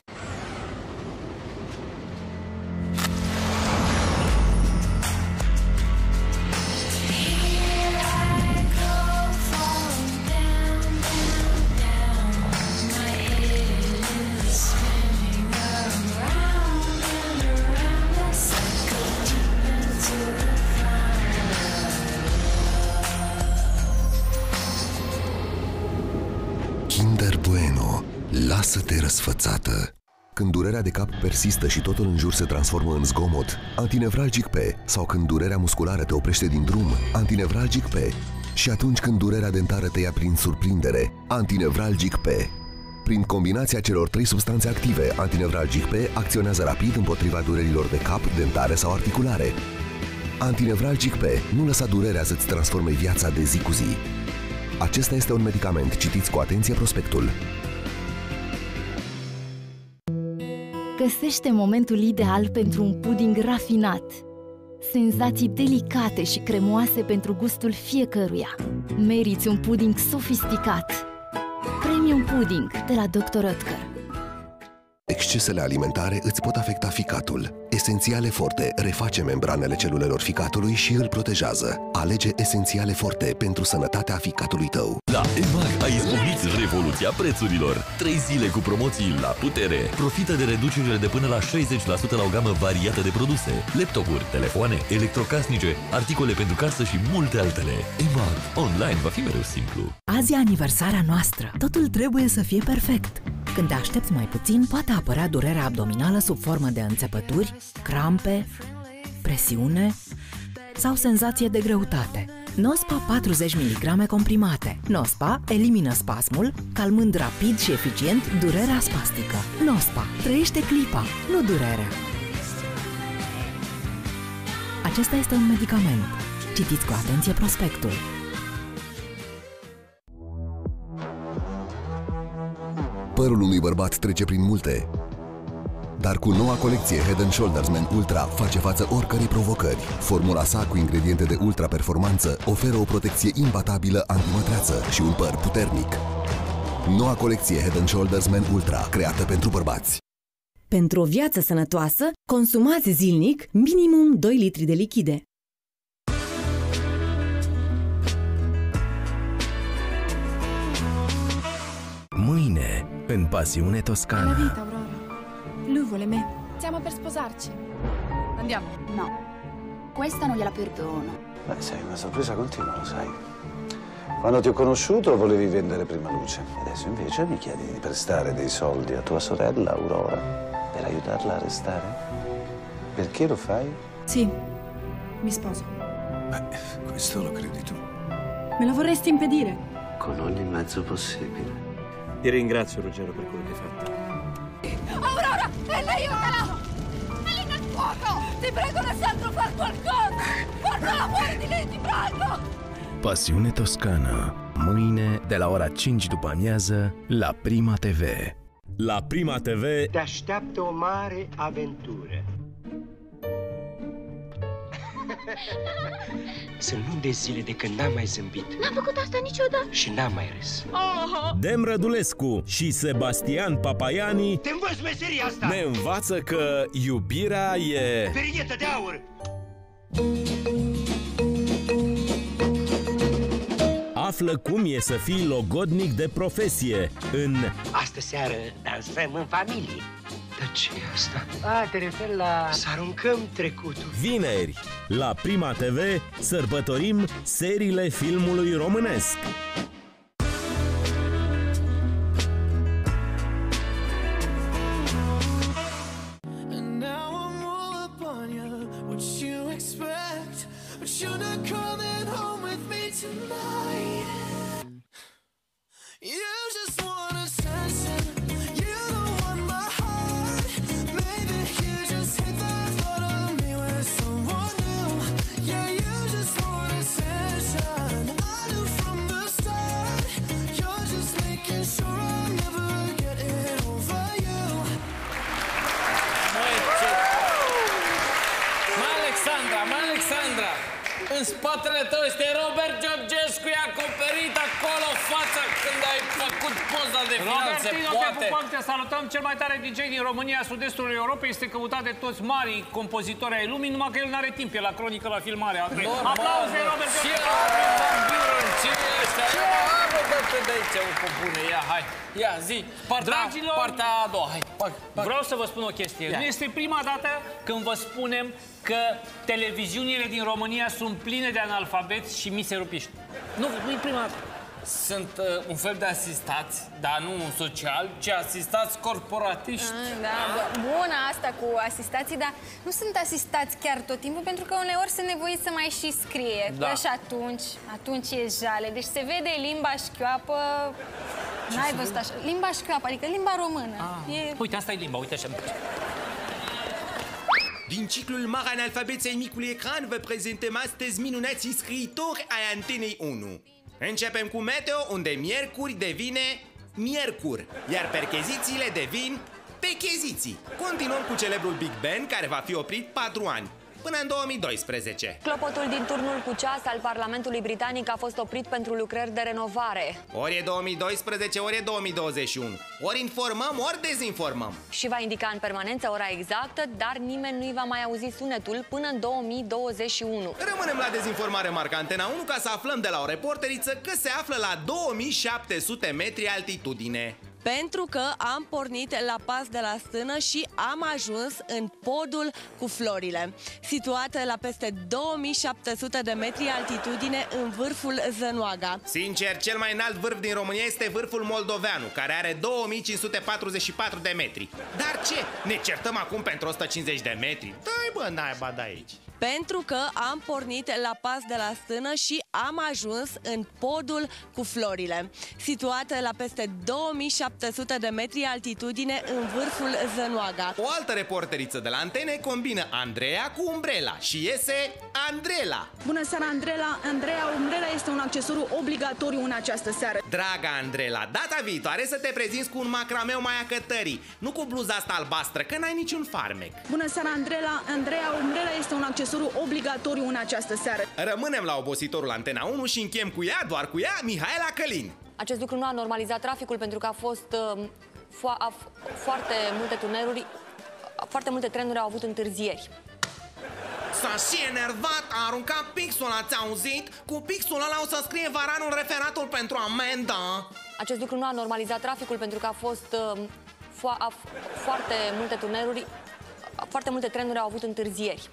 Kinder Bueno. Lasă-te răsfățată. Când durerea de cap persistă și totul în jur se transformă în zgomot, Antinevralgic P. Sau când durerea musculară te oprește din drum, Antinevralgic P. Și atunci când durerea dentară te ia prin surprindere, Antinevralgic P. Prin combinația celor trei substanțe active, Antinevralgic P acționează rapid împotriva durerilor de cap, dentare sau articulare. Antinevralgic P nu lăsa durerea să-ți transforme viața de zi cu zi. Acesta este un medicament. Citiți cu atenție prospectul. Găsește momentul ideal pentru un pudding rafinat. Senzații delicate și cremoase pentru gustul fiecăruia. Meriți un pudding sofisticat. Premium Pudding de la doctor Oetker. Excesele alimentare îți pot afecta ficatul. Esențiale Forte reface membranele celulelor ficatului și îl protejează. Alege Esențiale Forte pentru sănătatea ficatului tău. La EMAG ai izbucnit revoluția prețurilor. Trei zile cu promoții la putere. Profită de reducerile de până la șaizeci la sută la o gamă variată de produse. Laptopuri, telefoane, electrocasnice, articole pentru casă și multe altele. EMAG. Online va fi mereu simplu. Azi e aniversarea noastră. Totul trebuie să fie perfect. Când te aștepți mai puțin, poate apărea durerea abdominală sub formă de înțepături, crampe, presiune sau senzație de greutate. Nospa patruzeci de miligrame comprimate. Nospa elimină spasmul, calmând rapid și eficient durerea spastică. Nospa trăiește clipa, nu durerea. Acesta este un medicament. Citiți cu atenție prospectul. Părul unui bărbat trece prin multe, dar cu noua colecție Head and Shoulders Men Ultra face față oricărei provocări. Formula sa cu ingrediente de ultra-performanță oferă o protecție imbatabilă antimătreață și un păr puternic. Noua colecție Head and Shoulders Men Ultra, creată pentru bărbați. Pentru o viață sănătoasă, consumați zilnic minimum doi litri de lichide. Mâine, în Pasiune Toscana. La vita, Aurora. Lui vuole me. Stiamo per sposarci. Andiamo. No. Questa non gliela perdono. Beh, sei una sorpresa continua, lo sai. Quando ti ho conosciuto volevi vendere Prima Luce. Adesso invece mi chiedi di prestare dei soldi a tua sorella, Aurora, per aiutarla a restare? Perché lo fai? Sì, mi sposo. Beh, questo lo credi tu. Me lo vorresti impedire? Con ogni mezzo possibile. Ti ringrazio, Ruggero, per quello che hai fatto. Aurora, e lei aiutala! È lì nel fuoco! Ti prego, Alessandro, far qualcosa! Portala fuori di lì, ti prego! Pasiune Toscana. Mâine, de la ora cinci după amiază, la Prima T V. La Prima T V te așteaptă o mare aventură. Sunt luni de zile de când n-am mai zâmbit. N-am făcut asta niciodată. Și n-am mai râs. Oh. Dem Rădulescu și Sebastian Papaiani te învăț meseria asta. Ne învață că iubirea e... Ferietă de aur. Află cum e să fii logodnic de profesie în... Astă seară dansăm în familie. Dar ce e asta? A, te referi la... Să aruncăm trecutul. Vineri, la Prima T V, sărbătorim seriile filmului românesc. În spatele tău este Robert Georgescu, e acoperit acolo fața când ai făcut poza de final, se poate. Robertino, te salutăm, cel mai tare D J din România, sud-estul Europei, este căutat de toți mari compozitori ai lumii, numai că el n-are timp, e la cronică, la filmare. Aplauze, Robert Georgescu! Cine ăsta? Dă-te de aici, o popune, ia, hai, ia, zi, partea a doua, hai. Vreau să vă spun o chestie, nu este prima dată când vă spunem că televiziunile din România sunt pline de analfabeți și miserupiști. Nu, nu e prima dată. Sunt uh, un fel de asistați, dar nu social, ci asistați corporatiști. Ah, da, ah. Bună asta cu asistații, dar nu sunt asistați chiar tot timpul, pentru că uneori sunt nevoiți să mai și scrie. Da. Și atunci, atunci e jale. Deci se vede limba șchioapă. N-ai văzut așa. Limba șcrap, adică limba română. Ah. E... Uite, asta e limba, uite așa. Din ciclul Mari Analfabeți ai micului ecran vă prezentăm astăzi minunații scriitori ai Antenei unu. Începem cu meteo, unde miercuri devine miercur, iar perchezițiile devin pecheziții. Continuăm cu celebrul Big Ben, care va fi oprit patru ani, până în două mii doisprezece. Clopotul din turnul cu ceas al Parlamentului Britanic a fost oprit pentru lucrări de renovare. Ori e două mii doisprezece, ori e două mii douăzeci și unu. Ori informăm, ori dezinformăm. Și va indica în permanență ora exactă, dar nimeni nu-i va mai auzi sunetul până în două mii douăzeci și unu. Rămânem la dezinformare, marca Antena unu, ca să aflăm de la o reporteriță că se află la două mii șapte sute metri altitudine. Pentru că am pornit la pas de la stână și am ajuns în podul cu florile, situată la peste două mii șapte sute de metri altitudine în vârful Zănoaga. Sincer, cel mai înalt vârf din România este vârful Moldoveanu, care are două mii cinci sute patruzeci și patru de metri. Dar ce? Ne certăm acum pentru o sută cincizeci de metri? Dai bă, naiba de aici. Pentru că am pornit la pas de la stână și am ajuns în podul cu florile, situată la peste două mii șapte sute de metri altitudine în vârful Zănoaga. O altă reporteriță de la Antene combină Andreea cu umbrela și iese Andrela. Bună seara, Andrela! Andreea, umbrela este un accesoriu obligatoriu în această seară. Draga Andrela, data viitoare să te prezinți cu un macrameu mai acătării, nu cu bluza asta albastră, că n-ai niciun farmec. Bună seara, Andrela! Andreea, umbrela este un accesoriu obligatoriu în această seară. Rămânem la obositorul Antena unu și închem cu ea, doar cu ea, Mihaela Călin. Acest lucru nu a normalizat traficul pentru că a fost uh, fo a foarte multe tuneluri, foarte multe trenuri au avut întârzieri. S-a și enervat, a aruncat pixul, ați auzit? Cu pixul ăla o să scrie Varanul referatul pentru amendă. Acest lucru nu a normalizat traficul pentru că a fost uh, fo a foarte multe tuneluri, foarte multe trenuri au avut întârzieri.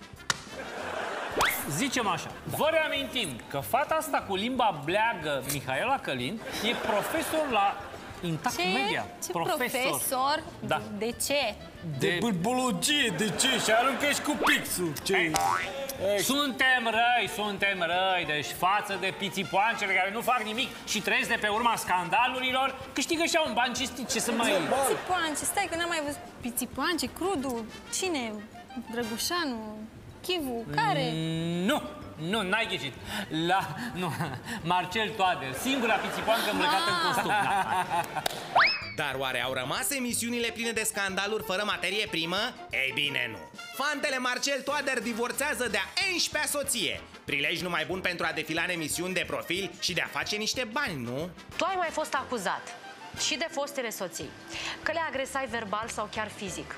Zicem așa, vă reamintim că fata asta cu limba bleagă, Mihaela Călin, e profesor la Intact Ce? Media. Ce profesor? profesor? Da. De ce? De, de bâlbologie, de ce? Și aruncă și cu pixul. Ce? Ei, ei. Suntem răi, suntem răi, deci față de pițipoancele care nu fac nimic și trăiesc de pe urma scandalurilor, câștigă și un bani cinstit, ce să mai... Pițipoance, stai că n-am mai văzut pițipoance, Crudu, cine? Drăgușanu? Chivu, care? Mm, nu, nu, n-ai ghicit. La, nu, Marcel Toader, singura pițipoancă îmbrăcată ah. în costum. Da. Dar oare au rămas emisiunile pline de scandaluri fără materie primă? Ei bine, nu. Fantele Marcel Toader divorțează de-a unsprezecea soție. Prilej numai bun pentru a defila în emisiuni de profil și de a face niște bani, nu? Tu ai mai fost acuzat și de fostele soții că le agresai verbal sau chiar fizic.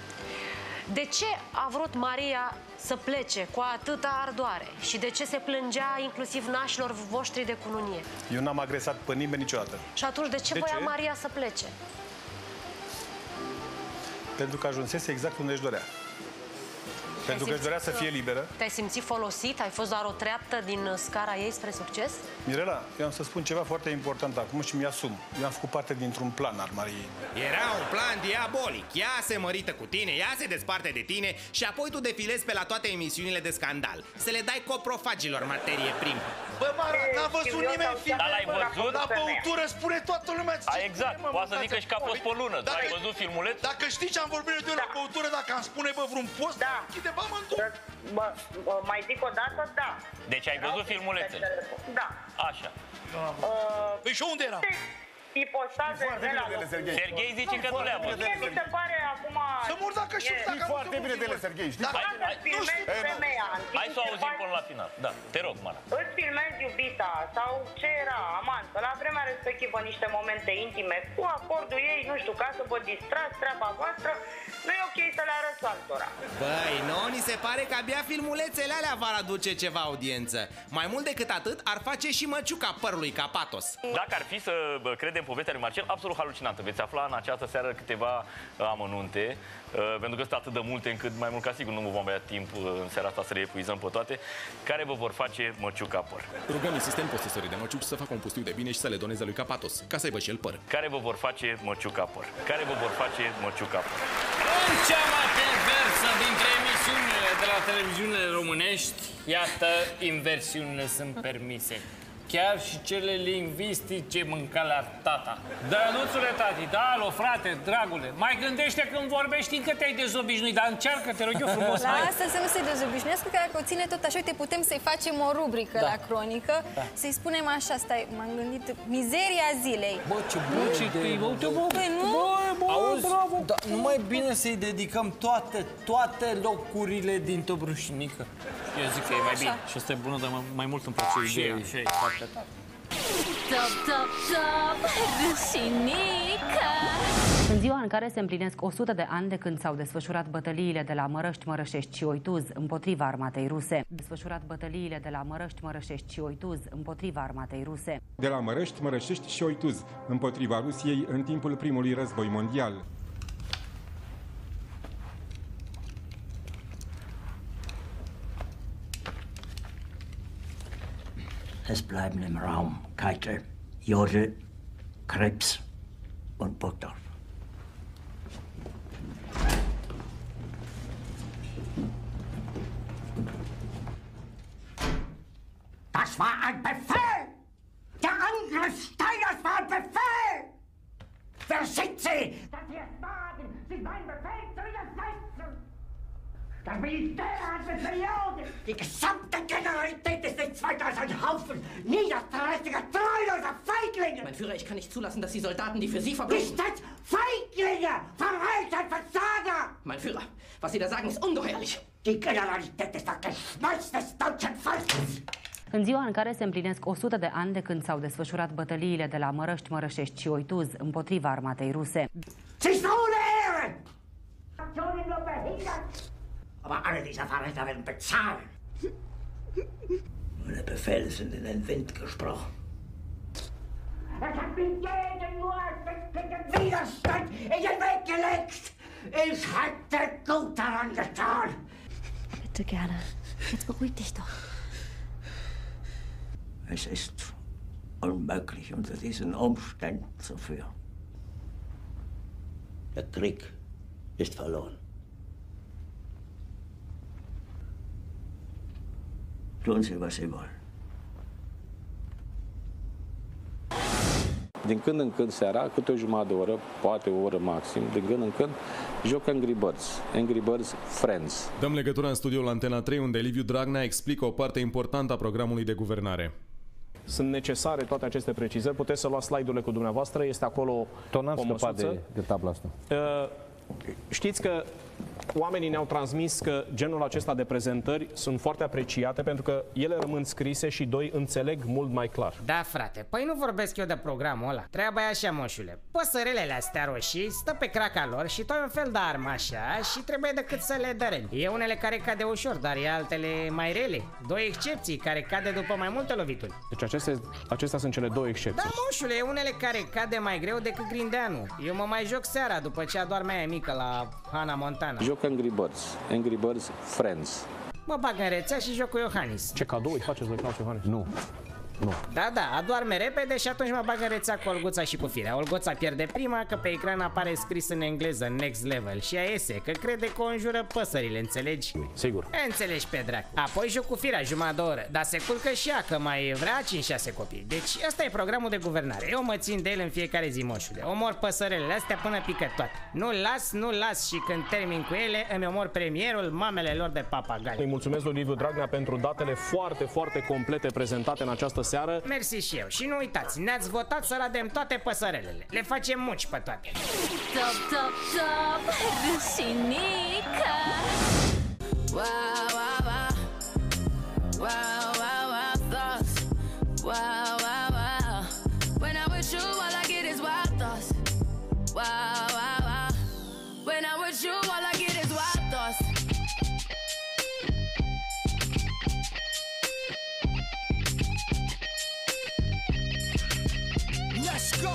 De ce a vrut Maria să plece cu atâta ardoare? Și de ce se plângea inclusiv nașilor voștri de cununie? Eu n-am agresat pe nimeni niciodată. Și atunci de ce de voia ce? Maria să plece? Pentru că ajunsese exact unde își dorea. Pentru că își dorea să fie liberă. Te-ai simțit folosit? Ai fost doar o treaptă din scara ei spre succes? Mirela, eu am să spun ceva foarte important acum și mi-asum. Eu am făcut parte dintr-un plan al Mariei. Era un plan diabolic. Ea se mărită cu tine, ea se desparte de tine și apoi tu defilezi pe la toate emisiunile de scandal. Să le dai coprofagilor materie primă. Bă, Mara, n-a văzut nimeni filmul. Dar l-ai văzut? La băutură spune toată lumea. A, exact, poate să zică și că a fost pe lună. Dar ai văzut filmuleț? Dacă știi ce am vorbit eu la băutură, dacă am spune, bă, vreun post, închide bă, amândouă. Bă, mai zic o dată, da. Deci ai văzut filmulețe? Da. Așa. Păi și unde era? Ipostaze de la Serghei zice că nu le-a văzut. Mie mi se pare acum... Să mor dacă știu, dacă am foarte bine de la Serghei, știi? Dacă filmezi femeia... Hai să o auzim până la final. Da, te rog, Mara. Îți filmezi iubita sau ce era, amantă, la vremea respectivă niște momente intime, cu acordul ei, nu știu, ca să vă distrați, treaba voastră, nu e ok să le arăți altora. Băi, nu, ni se pare că abia filmulețele alea v-ar aduce ceva audiență. Mai mult decât atât, ar face și măciuca părului ca Patos. Dacă ar fi să credem povestea lui Marcel, absolut halucinantă. Veți afla în această seară câteva amănunte, pentru că sunt atât de multe încât mai mult ca sigur nu vom avea timp în seara asta să le epuizăm pe toate, care vă vor face măciuca păr. Rugăm insistent posesorii de măciuci să facă un pustiu de bine și să le doneze lui Capatos, ca să aibă și el păr. Care vă vor face măciuca păr. Care vă vor face măciuca păr. În cea mai perversă dintre emisiunile de la televiziunile românești, iată, inversiunile sunt permise. Chiar și cele lingvistice mâncalea tata. Dănuțule, tati, da, alo, frate, dragule, mai gândește când vorbești, știi că te-ai dezobișnuit, dar încearcă, te rog eu frumos. La hai. asta să nu se dezobișnuiască, că dacă o ține tot așa, uite, putem să-i facem o rubrică Da. la cronică, Da. să-i spunem așa, stai, m-am gândit, mizeria zilei. Bă, ce bun ce idee, bă, bă. bă, Păi nu? bă, Auzi, bravo. da, nu mai bine să-i dedicăm toate, toate locurile din Tobrușinică? Eu zic că e mai bine. Și asta e bună, dar mai, mai mult îmi place Și ideea. eu, și eu, foarte tare. Top, top, top, Râșinică! În ziua în care se împlinesc o sută de ani de când s-au desfășurat bătăliile de la Mărăști, Mărășești și Oituz împotriva armatei ruse. Desfășurat bătăliile de la Mărăști, Mărășești și Oituz împotriva armatei ruse. De la Mărăști, Mărășești și Oituz împotriva Rusiei în timpul primului război mondial. Es bleiben im Raum Keitel, Jode, Krebs und Burgdorf. Das war ein Befehl! Der Angriff Steiners war ein Befehl! Wer sind Sie, dass Sie es wagen, sich meinen Befehl zu widersetzen? Das Militär hat Befehle! Die gesamte Generalität ist nichts weiter als ein Haufen niederträchtiger, treuloser Feiglinge! Mein Führer, ich kann nicht zulassen, dass die Soldaten, die für Sie verbringen... Nicht als Feiglinge! Verreiter, Versager! Mein Führer, was Sie da sagen, ist ungeheuerlich. Die Generalität ist das Geschmeiß des deutschen Volkes! În ziua în care se împlinesc o sută de ani de când s-au desfășurat bătăliile de la Mărăști, Mărășești și Oituz împotriva armatei ruse. Sie ist ohne Ehre! Aktionen nur behindert! Aber alle diese Verräter werden bezahlen! Meine Befehle sind in den Wind gesprochen. Er hat mir jeden nur erweckenden Widerstand in den Weg gelegt! Ich hätte gut daran getan! Bitte gerne. Jetzt beruhig dich doch. Es ist unmöglich, unter diesen Umständen zu führen. Der Krieg ist verloren. Tun Sie, was Sie wollen. Din când în când seara, câte o jumătate de oră, poate o oră maxim, din când în când, joc Angry Birds, Angry Birds Friends. Dăm legătura în studioul Antena trei, unde Liviu Dragnea explică o parte importantă a programului de guvernare. Sunt necesare toate aceste precizări. Puteți să luați slide-urile cu dumneavoastră. Este acolo Tot n-am o scăpat măsuță. de, de tabla asta. Uh, Știți că oamenii ne-au transmis că genul acesta de prezentări sunt foarte apreciate pentru că ele rămân scrise și doi înțeleg mult mai clar. Da, frate, păi nu vorbesc eu de programul ăla. Treaba e așa, moșule. Păsările astea roșii stă pe craca lor și tot un fel de armă așa și trebuie decât să le dărâm. E unele care cade ușor, dar e altele mai rele. Două excepții care cade după mai multe lovituri. Deci acestea, acestea sunt cele două excepții. Da, moșule, e unele care cade mai greu decât Grindeanu. Eu mă mai joc seara după ce adorme aia mică la Hannah Montana. Joc Angry Birds, Angry Birds Friends. Mă bag în rețea și joc cu Iohannis. Ce cadou îi faceți lui Claus Iohannis? Nu. Nu. Da, da, adorme repede și atunci mă bag în rețea cu Olguța și cu Firea. Olguța pierde prima că pe ecran apare scris în engleză Next Level și ea iese că crede că o înjură păsările, înțelegi? Sigur. Înțelegi pe drac. Apoi joc cu Firea jumătate de oră, dar se culcă și ea că mai vrea cinci șase copii. Deci ăsta e programul de guvernare. Eu mă țin de el în fiecare zi, moșule. Omor păsărelele astea până pică toate. Nu las, nu las și când termin cu ele îmi omor premierul, mamele lor de papagali. Îi mulțumesc lui Liviu Dragnea pentru datele foarte, foarte complete prezentate în această seară. Mersi și eu. Și nu uitați, ne-ați votat să radem toate păsărelele. Le facem muci pe toate. Top, top, top, Râșinică! Wow, wow, wow. Wow, wow, wow, thoughts. Wow, wow, wow. When I'm with you, all I get is wild thoughts. Wow, wow, wow. When I'm with you, all I get is wild thoughts. Let's go!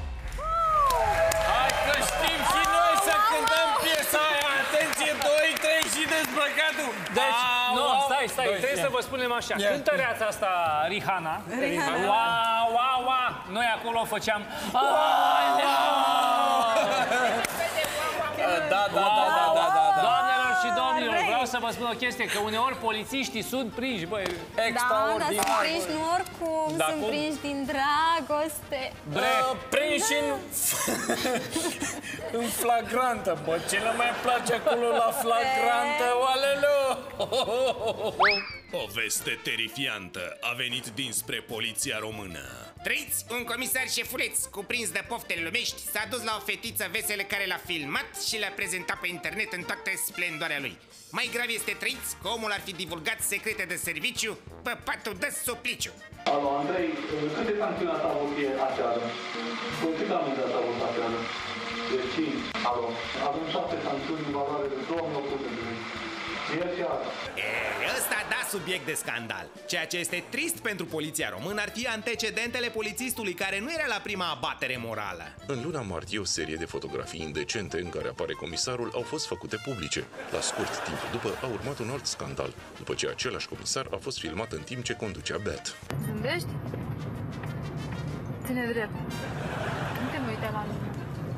Hai că știm și noi să cântăm piesa aia. Atenție, doi, trei și dezbrăcatul. Deci, Au, nu, au, stai, stai, doi, trebuie ia. să vă spunem așa. Ia. Cântăreața asta, Rihanna. Rihanna. Wow, wow, wow. Noi acolo făceam... Da, da, da, da, da, da, da. Doamnelor și și domnilor, vreau să vă spun o chestie, că uneori polițiștii sunt prinși, băi, extraordinar. Da, dar sunt prinși nu oricum, da, sunt cum? prinși din dragoste. Bre, uh, prinși în... în flagrantă, bă, ce nu mai place acolo la flagrantă, oalelu! O veste terifiantă a venit dinspre poliția română. Trăiți, un comisar șefuleț cuprins de poftele lumești s-a dus la o fetiță veselă care l-a filmat și l-a prezentat pe internet în toată splendoarea lui. Mai grav este, trăiți, că omul ar fi divulgat secrete de serviciu pe patul de supliciu. Alo, Andrei, câte sancțiuni ați avut aseară? Câte amenzi ați avut aseară? De cinci. Alo, avem șapte sancțiuni în valoare de două mii opt sute de lei. E, ăsta da subiect de scandal. Ceea ce este trist pentru poliția română ar fi antecedentele polițistului care nu era la prima abatere morală. În luna martie, o serie de fotografii indecente în care apare comisarul au fost făcute publice. La scurt timp după a urmat un alt scandal, după ce același comisar a fost filmat în timp ce conducea beat. Zâmbești? Ține drept. Nu te mai uita la mine.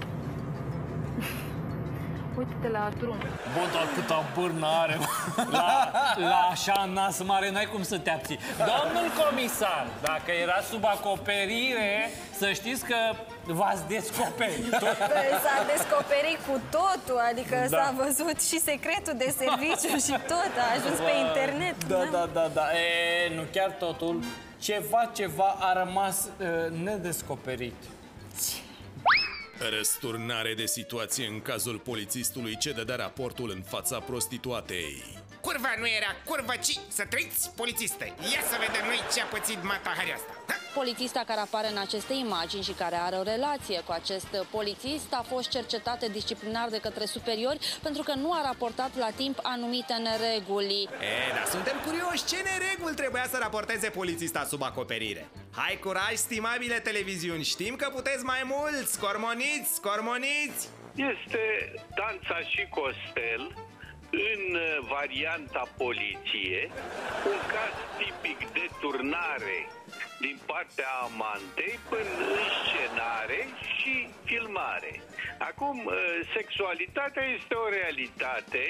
Uite-te la trunchi. Bă, dar câta bârnă are, la, la așa nas mare, n-ai cum să te abții. Domnul comisar, dacă era sub acoperire, să știți că v-ați descoperit. S-a descoperit cu totul, adică Da. s-a văzut și secretul de serviciu și tot, a ajuns pe internet. Da, da, da, da. E, nu chiar totul. Ceva, ceva a rămas uh, nedescoperit. Răsturnare de situație în cazul polițistului ce dădea raportul în fața prostituatei. Curva nu era curvă, ci să trăiți, polițistă. Ia să vedem noi ce a pățit mataharia asta. Polițista care apare în aceste imagini și care are o relație cu acest polițist a fost cercetată disciplinar de către superiori pentru că nu a raportat la timp anumite nereguli. E, dar suntem curioși ce nereguli trebuia să raporteze polițista sub acoperire. Hai curaj, stimabile televiziuni, știm că puteți mai mult, scormoniți, scormoniți! Este Danța și Costel în varianta poliție, un caz tipic de turnare din partea amantei până înscenare și filmare. Acum, sexualitatea este o realitate,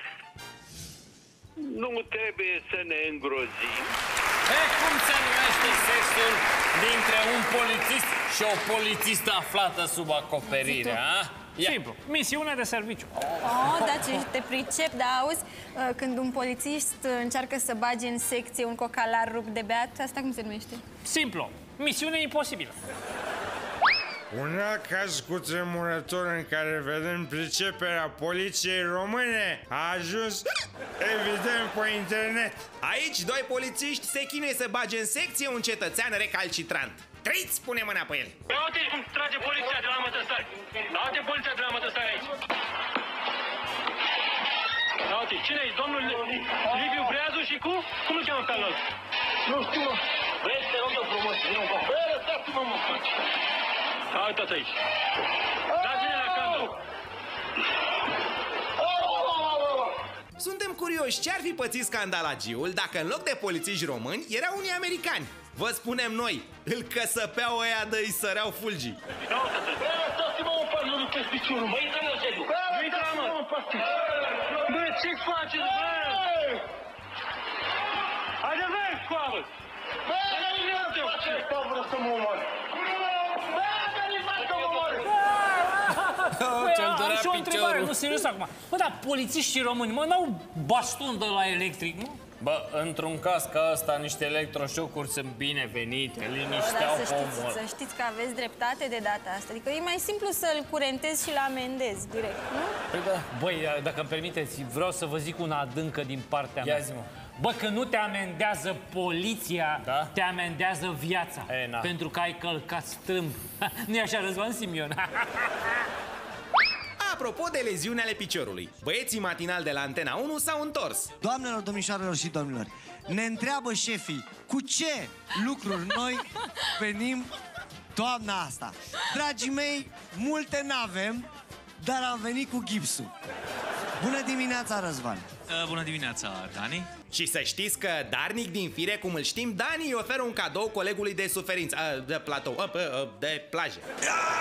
nu trebuie să ne îngrozim. E, cum se numește sexul dintre un polițist și o polițistă aflată sub acoperire, a? Simplu, misiune de serviciu. Oh, da, ce te pricep, dar auzi, când un polițist încearcă să bage în secție un cocalar rupt de beat, asta cum se numește? Simplu, misiune imposibilă. Un alt caz cu tremurător în care vedem priceperea poliției române a ajuns, evident, pe internet. Aici doi polițiști se chinuie să bage în secție un cetățean recalcitrant. Trăiți, pune mâna pe el. Ia uite cum trage poliția de la Mătăsari. Ia uite poliția de la Mătăsari aici. Ia uite, cine e? Domnul Liviu Breazu și cu? Cum îl cheamă pe al nostru? Nu știu, mă. Băi, te rog eu frumos, vină un Băi, lăsați-mă, mă. Ia uitați aici. Dați-ne la cadru. Suntem curioși ce ar fi pățit scandalagiul dacă în loc de polițiști români erau unii americani. Vă spunem noi, îl căsăpeau ăia de îi săreau fulgii. Băi, lăsați-mă un pas, nu duceți piciorul. Băi, intră-mă, Sedu. Băi, intră-mă. Băi, ce faceți, bă? Haide, bă, scoabă. Băi, nu ce stau vreau să mă omor. Păi, am și o întrebare, nu serios acum. Bă, dar polițiștii români, mă, n-au baston de la electric, nu? Bă, într-un caz ca ăsta, niște electroșocuri sunt binevenite, linișteau Dar să omul. știți, să știți că aveți dreptate de data asta. Adică e mai simplu să-l curentezi și-l amendezi direct, nu? Păi da. Băi, dacă îmi permiteți, vreau să vă zic una adâncă din partea mea. Ia zi-mă. Bă, că nu te amendează poliția, Da? te amendează viața. E, na. Pentru că ai călcat strâmb. Nu-i așa, Răzvan Simion? Apropo de leziuni ale piciorului, băieții matinal de la Antena unu s-au întors. Doamnelor, domnișoarelor și domnilor, ne întreabă șefii cu ce lucruri noi venim toamna asta. Dragii mei, multe n-avem, dar am venit cu gipsul. Bună dimineața, Răzvan! Uh, bună dimineața, Dani! Și să știți că darnic din fire, cum îl știm, Dani îi oferă un cadou colegului de suferință, a, de platou, a, a, de plajă.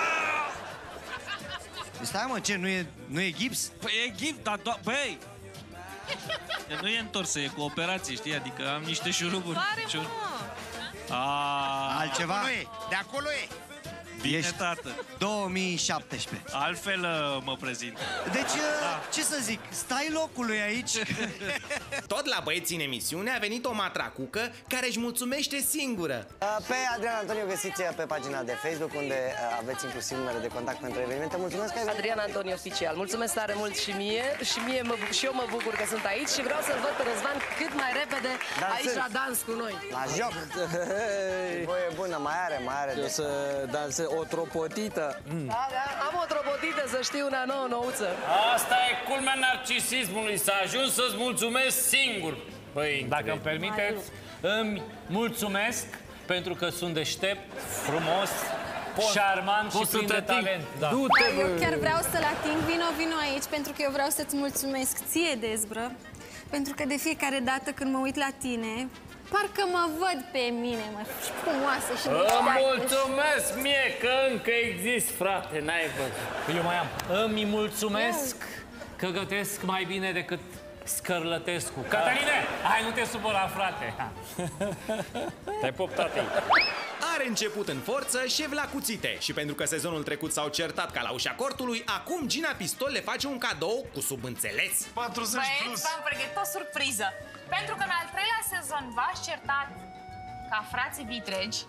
Stai, mă, ce, nu e, nu e gips? Păi e gips, dar, băi, Nu e întorsă, e cu operație, știi? Adică am niște șuruburi. Pare, mă! Altceva? De acolo e. Bine, Ești tată. două mii șaptesprezece. Altfel mă prezint. Deci, ce să zic, stai locului aici. Tot la băieții în emisiune a venit o matracucă care își mulțumește singură. Pe Adrian Antoniu găsiți pe pagina de Facebook, unde aveți inclusiv numere de contact pentru evenimente. Mulțumesc că ai venit. Adrian Antoniu Oficial. Mulțumesc tare mult și mie. Și mie mă, și eu mă bucur că sunt aici și vreau să-l văd pe Răzvan cât mai repede Dansând. aici la dans cu noi. La joc. Voie bună, mai are, mai are. Eu să dansez o tropotită. Mm. Da, da, am o tropotită, să știu, una nouă nouță. Asta e culmea narcisismului, s-a ajuns să-ți mulțumesc singur. Băi, dacă îmi permiteți, îmi mulțumesc pentru că sunt deștept, frumos, șarmant și plin de talent. Da. Eu chiar vreau să-l ating. Vino, vino aici, pentru că eu vreau să-ți mulțumesc ție, Dezbră, pentru că de fiecare dată când mă uit la tine, parcă mă văd pe mine, mă, și frumoasă și deșteaptă. Îmi mulțumesc mie că încă exist, frate, n-ai văzut. Eu mai am. Îmi mulțumesc că gătesc mai bine decât Scărlătescu. Cătăline, hai, nu te supăra, frate. Te-ai poptat ei. Are început în forță șef la cuțite și pentru că sezonul trecut s-au certat ca la ușa cortului, acum Gina Pistol le face un cadou cu subînțeles. patruzeci plus. V-am pregătit o surpriză. Pentru că în al treilea sezon v-ați certat ca frații vitregi.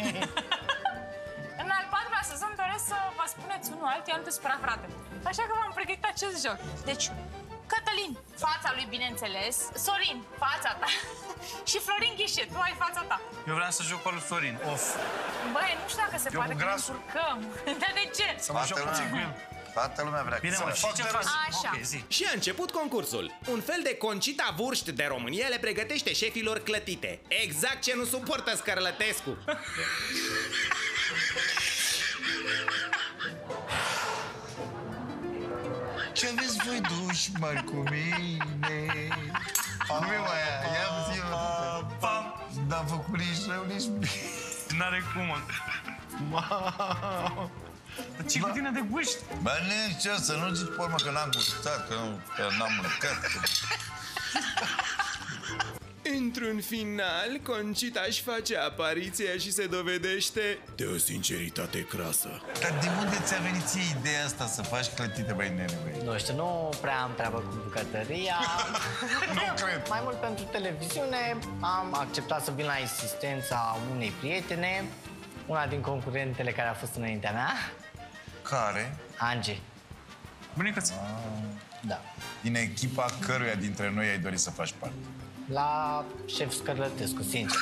În al patrulea sezon doresc să vă spuneți unul altul, am despre frate. Așa că v-am pregătit acest joc. Deci, Cătălin, fața lui, bineînțeles. Sorin, fața ta. Și Florin Ghișe, tu ai fața ta. Eu vreau să joc cu lui Florin, off. Băi, nu știu dacă se Eu poate cu că ne grasul. încurcăm. Dar de ce? Să mă joc puțin cu el. Toată lumea vrea Bine, să mă, mă și fac ce de faci? râs. Așa. Ok, zi. Și a început concursul. Un fel de Concita Vurșt de România le pregătește șefilor clătite. Exact ce nu suportă Scărlătescu. Ce aveți voi duși mari cu mine? Nu e mai aia, ia-mi zi-o. N-am făcut nici rău, nici bine. N-are cum, mă. Dar ce cu tine de guști? Bă, nici asta, nu zici pe urmă că n-am gustat, că nu- că n-am mâncat. Într-un final, Concita își face apariția și se dovedește de o sinceritate crasă. Dar de unde ți-a venit ție ideea asta să faci clătite, băi, nene, băi? Nu știu, nu prea am treabă cu bucătăria. Nu cred. Mai mult pentru televiziune am acceptat să vin la insistența unei prietene, una din concurentele care a fost înaintea mea. Care? Angie. Bunică-ți. Da. Din echipa căruia dintre noi ai dorit să faci parte? La șef Scărlătescu, sincer.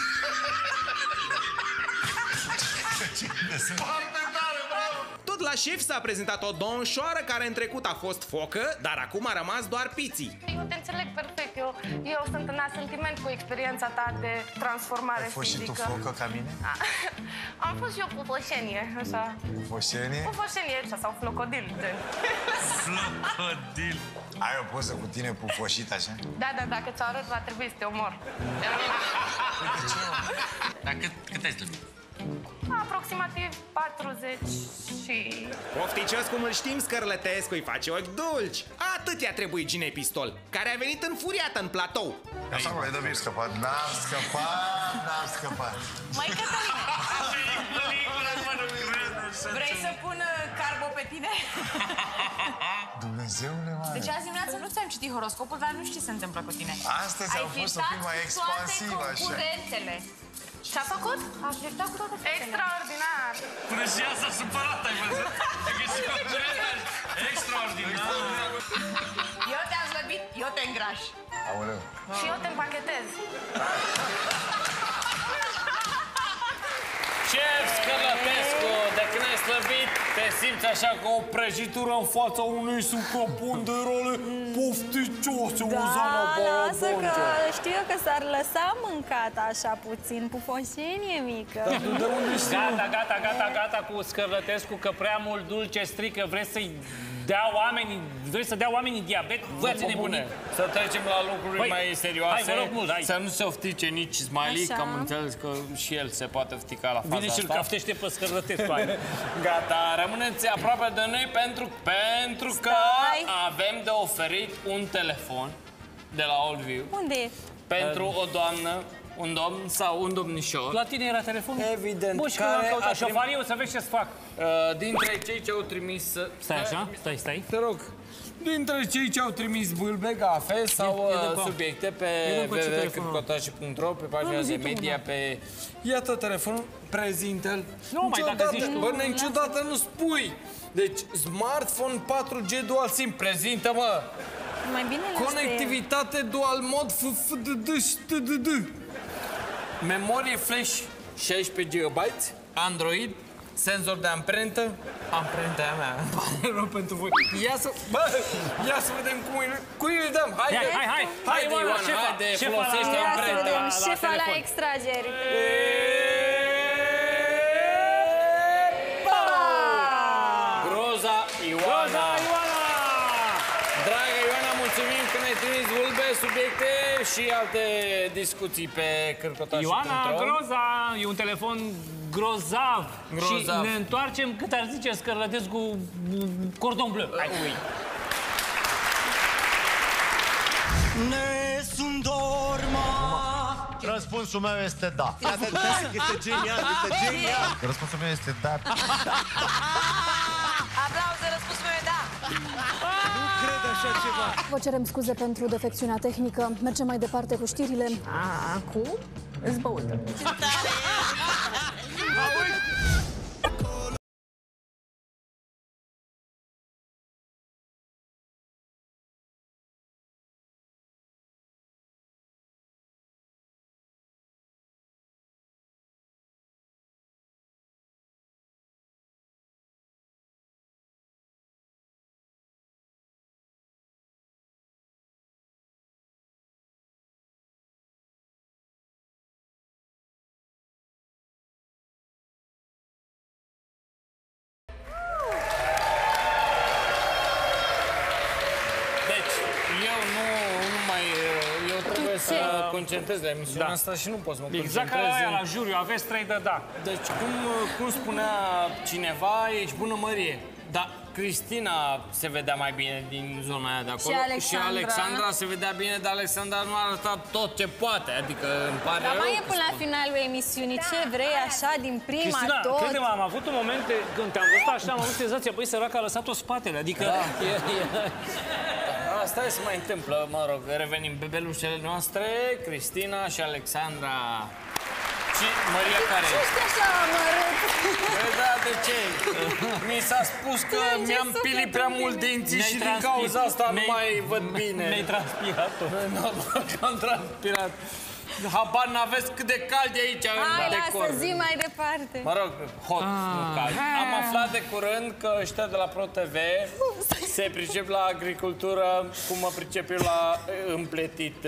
Tot la șef s-a prezentat o domnșoară care în trecut a fost focă, dar acum a rămas doar piții. Eu te înțeleg perfect. Eu, eu sunt în asentiment cu experiența ta de transformare Ai fost și fizică. tu focă ca mine? A, am fost și eu pufoșenie, așa. Foșenie? Pufoșenie, așa, sau flocodil, gen. Flocodil. Ai o poză cu tine pufoșit așa? Da, da, dacă ți-o arăt, va trebui să te omor. Dar cât, cât ai slăbit? Aproximativ patruzeci și... Pofticios cum îl știm, Scărlătescu îi face ochi dulci. Atât i-a trebuit Ginei Pistol, care a venit înfuriată în platou. Așa mă, de bine scăpat. N-am scăpat, n-am scăpat. Măi, Cătăline! Vrei să pun carbo pe tine? Dumnezeule, mare. Deci azi dimineață nu ți-am citit horoscopul, dar nu știu ce se întâmplă cu tine. Astăzi am fost să fii mai expansiv, toate așa. concurentele. Ce-a făcut? A flirtat cu toate fetele. Extraordinar! Până și ea s-a supărat, ai văzut? E că și concurenta extraordinar. Eu te-am slăbit, eu te îngraș. Aoleu. Și eu te împachetez. Șef Scărlătescu, de când ai slăbit, te simți așa ca o prăjitură în fața unui sucăpun de role pofticioase, Da, Uzana lasă că Balaboncea. știu eu că s-ar lăsa mâncat așa puțin, pufoșenie mică. Gata, gata, gata, gata cu Scărlătescu, că prea mult dulce strică. Vreți să-i dea oamenii, vrei să dea oamenii diabet? Voi nebune. Să trecem la lucruri Băi, mai serioase. hai, vă rog mult, hai. Să nu se oftice nici Smiley, Așa. că am înțeles că și el se poate oftica la faza Vine și-l asta. caftește pe Scărlătescu. hai. Gata, rămâneți aproape de noi pentru, pentru că Stai. avem de oferit un telefon de la Oldview. Unde e? Pentru o doamnă, un domn sau un domnișor. La tine era telefonul? Evident. Bun, și când am căutat șofarii, o să vezi ce-ți fac. Uh, dintre cei ce au trimis... Stai așa, stai, stai. Te rog. Dintre cei ce au trimis bâlbe, gafe sau uh, subiecte pe w w w punct cârcotașii punct ro, pe pagina de media, pe... Iată telefonul, prezintă-l. Nu mai dacă zici tu. Bă, niciodată nu spui. Deci, smartphone patru G dual SIM, prezintă-mă. Mai bine Conectivitate dual mod F F D D și T D D. Memorie flash șaisprezece gigabyte, Android, senzor de amprentă, amprenta aia mea, îmi pare rău pentru voi. Ia să, bă, ia să vedem cum îi, cui îi dăm, haide, hai, hai, hai, haide, Ioana, șefa, haide, șefa folosește la, amprenta. Ia să vedem, șefa la extrageri. Groza Ioana. Dragă Ioana, mulțumim că ne-ai trimis vulbe, subiecte și alte discuții pe cârcotașii punct ro. Ioana, Groza, e un telefon grozav. Grozav. Și ne întoarcem, cât ar zice Scărlătescu, cordon bleu. Hai. Ui. Ne sunt dorma. Răspunsul meu este da. Este genial, este genial. Răspunsul meu este da. Aplauze, răspunsul meu e da. Nu cred așa ceva. Vă cerem scuze pentru defecțiunea tehnică. Mergem mai departe cu știrile. Acum îți băută. Să concentrez la emisiunea da. asta și nu pot să mă exact concentrez. Exact ca la în... la juriu, aveți trei de da. Deci, cum, cum spunea cineva, ești bună mărie. Dar Cristina se vedea mai bine din zona aia de acolo. Și Alexandra. Și Alexandra se vedea bine, dar Alexandra nu a arătat tot ce poate. Adică îmi pare Dar rău. mai e până la finalul emisiunii. Ce vrei așa, din prima, Cristina, tot? crede-mă, am avut un moment când te-am văzut așa, am avut senzația, băi, săraca a lăsat-o spatele. Adică... Da. e, e... Asta se mai întâmplă, mă rog, revenim bebelușele noastre, Cristina și Alexandra. Și Maria care? Ce ești așa amărât? Păi da, de ce? Mi s-a spus că mi-am pilit prea mult dinții și din cauza asta nu mai văd bine. Mi-ai transpirat-o. Normal că am transpirat. Habar n-aveți cât de cald e aici în decor. Hai, lasă, zi mai departe. Mă rog, hot, ah, nu cald. Am aflat de curând că ăștia de la ProTV se pricep la agricultură, cum mă pricep eu la împletit.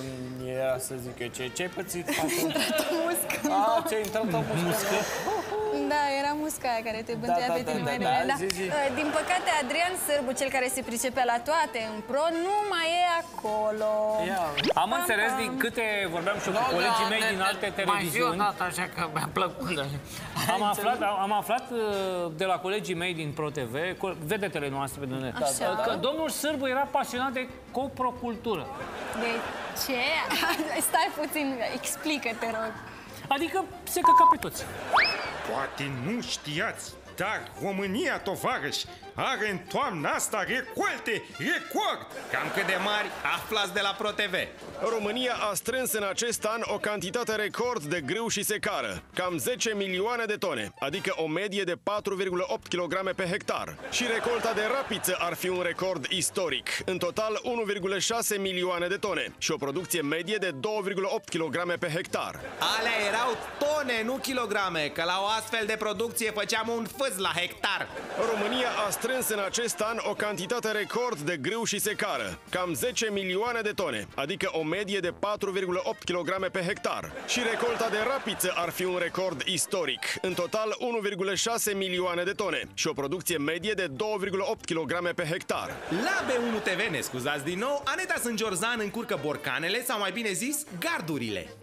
Era să zic eu ce. Ce-ai pățit? Ți-a intrat o muscă. Ah, ți-a intrat o muscă? Da, era musca aia care te bântuia da, pe tine da, mai da, devreme. da, Da. zi, zi. Din păcate, Adrian Sârbu, cel care se pricepea la toate în pro, nu mai e acolo. Ia. Am înțeles din câte vorbeam și eu cu No, colegii da, mei ne, din alte ne, televiziuni. Mai zi o dată, așa că mi-a plăcut. Am aflat, am aflat de la colegii mei din ProTV, vedetele noastre pe dumneavoastră, Așa. că domnul Sârbu era pasionat de coprocultură. De ce? Stai puțin, explică, te rog. Adică se căca pe toți. Poate nu știați, dar România, tovarăși, are în toamna asta recolte, record! Cam cât de mari aflați de la ProTV. România a strâns în acest an o cantitate record de grâu și secară, cam zece milioane de tone, adică o medie de patru virgulă opt kilograme pe hectar. Și recolta de rapiță ar fi un record istoric, în total unu virgulă șase milioane de tone și o producție medie de două virgulă opt kilograme pe hectar. Alea erau tone, nu kilograme, că la o astfel de producție făceam un fâs la hectar. România a strâns în acest an o cantitate record de grâu și secară, cam zece milioane de tone, adică o medie de patru virgulă opt kilograme pe hectar. Și recolta de rapiță ar fi un record istoric, în total unu virgulă șase milioane de tone și o producție medie de două virgulă opt kilograme pe hectar. La B unu T V, ne scuzați din nou, Aneta Sângeorzan încurcă borcanele, sau mai bine zis, gardurile.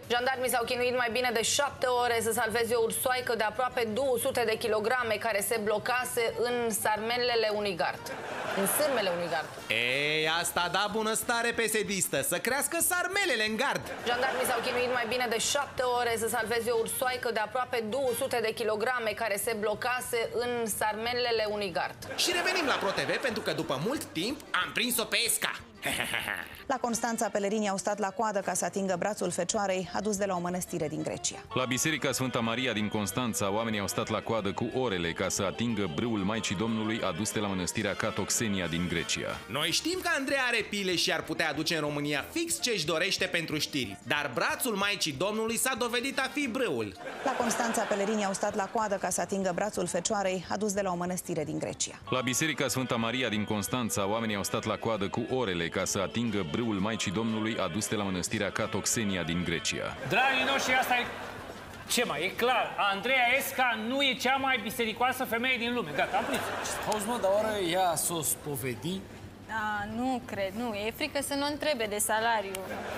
Jandarmii s-au chinuit mai bine de șapte ore să salveze o ursoaică de aproape două sute de kilograme care se blocase în sarmelele unui gard. În sârmele unui gard. Ei, asta da bunăstare pesedistă, să crească sarmelele în gard. Jandarmii s-au chinuit mai bine de șapte ore să salveze o ursoaică de aproape două sute de kilograme care se blocase în sarmelele unui gard. Și revenim la ProTV pentru că după mult timp am prins-o pe Esca. La Constanța, pelerinii au stat la coadă ca să atingă brațul fecioarei adus de la o mănăstire din Grecia. La Biserica Sfânta Maria din Constanța, oamenii au stat la coadă cu orele ca să atingă brâul Maicii Domnului adus de la mănăstirea Catoxenia din Grecia. Noi știm că Andrei are pile și ar putea aduce în România fix ce-și dorește pentru știri, dar brațul Maicii Domnului s-a dovedit a fi brâul. La Constanța, pelerinii au stat la coadă ca să atingă brațul fecioarei adus de la o mănăstire din Grecia. La Biserica Sfânta Maria din Constanța, oamenii au stat la coadă cu orele ca să atingă brâul Maicii Domnului adus de la mănăstirea Catoxenia din Grecia. Dragii noștri, asta e... Ce mai? E clar, Andreea Esca nu e cea mai bisericoasă femeie din lume. Gata, am prins. Auzi, mă, dar oare ea s-o spovedi? Da, nu cred, nu. E frică să nu întrebe de salariu.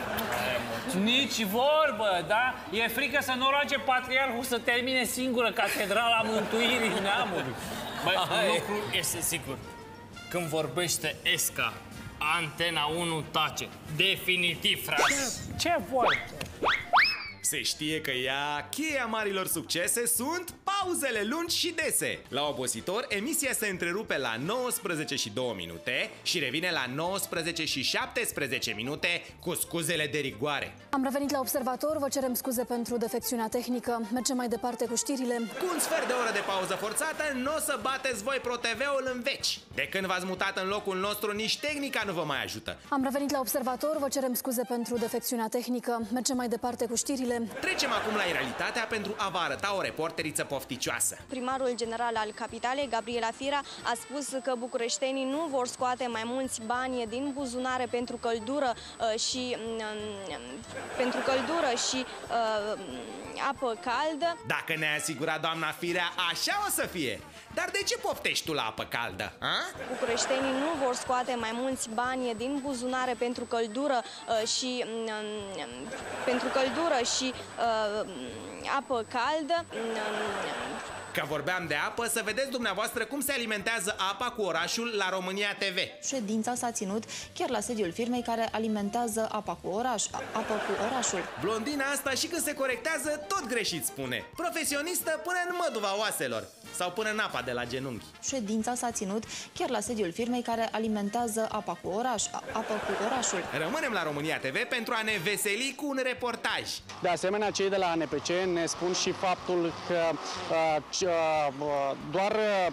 Nici vorbă, da? E frică să nu roage patriarhul să termine singură catedrala Mântuirii Neamului. Băi, un lucru este sigur. Când vorbește Esca, Antena unu tace. Definitiv, frate. Ce voi? Se știe că ea, cheia marilor succese sunt pauzele lungi și dese. La obositor, emisia se întrerupe la nouăsprezece și două minute și revine la nouăsprezece și șaptesprezece minute cu scuzele de rigoare. Am revenit la Observator, vă cerem scuze pentru defecțiunea tehnică. Mergem mai departe cu știrile. Cu un sfert de oră de pauză forțată, nu o să bateți voi ProTV-ul în veci. De când v-ați mutat în locul nostru, nici tehnica nu vă mai ajută. Am revenit la Observator, vă cerem scuze pentru defecțiunea tehnică. Mergem mai departe cu știrile. Trecem acum la realitatea pentru a vă arăta o reporteriță pofticioasă. Primarul general al capitalei, Gabriela Firea, a spus că bucureștenii nu vor scoate mai mulți bani din buzunare pentru căldură uh, și uh, pentru căldură și uh, apă caldă. Dacă ne-a asigurat doamna Firea, așa o să fie. Dar de ce poftești tu la apă caldă? A? Bucureștenii nu vor scoate mai mulți bani din buzunare pentru căldură uh, și uh, pentru căldură și uh, apă caldă. Uh, Că vorbeam de apă, să vedeți dumneavoastră cum se alimentează apa cu orașul la România T V. Ședința s-a ținut chiar la sediul firmei care alimentează apa cu oraș, apă cu orașul. Blondina asta și când se corectează, tot greșit spune. Profesionistă până în măduva oaselor. Sau până în apa de la genunchi. Ședința s-a ținut chiar la sediul firmei care alimentează apa cu oraș, apă cu orașul. Rămânem la România T V pentru a ne veseli cu un reportaj. De asemenea, cei de la A N P C ne spun și faptul că uh, uh, doar uh,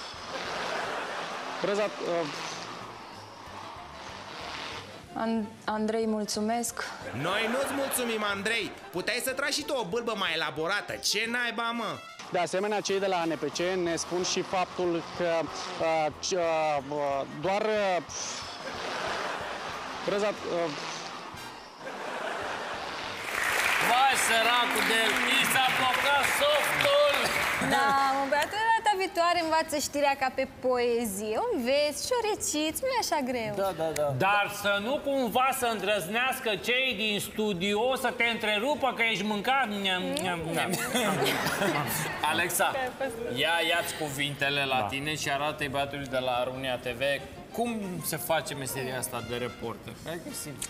preza, uh, And Andrei, mulțumesc. Noi nu-ți mulțumim, Andrei. Puteai să tragi și tu o bâlbă mai elaborată. Ce naiba, mă? De asemenea, cei de la A N P C ne spun și faptul că uh, uh, doar uh, preza, uh, Vai, săracul de el, i s-a blocat softul! Da, mă, băiatul, data viitoare învață știrea ca pe poezie. O înveți și o reciți, nu e așa greu. Da, da, da. Dar să nu cumva să îndrăznească cei din studio să te întrerupă că ești mâncat. Alexa, ia, ia-ți cuvintele la tine și arată-i băiatului de la România T V cum se face meseria asta de reporter. Hai că simplu.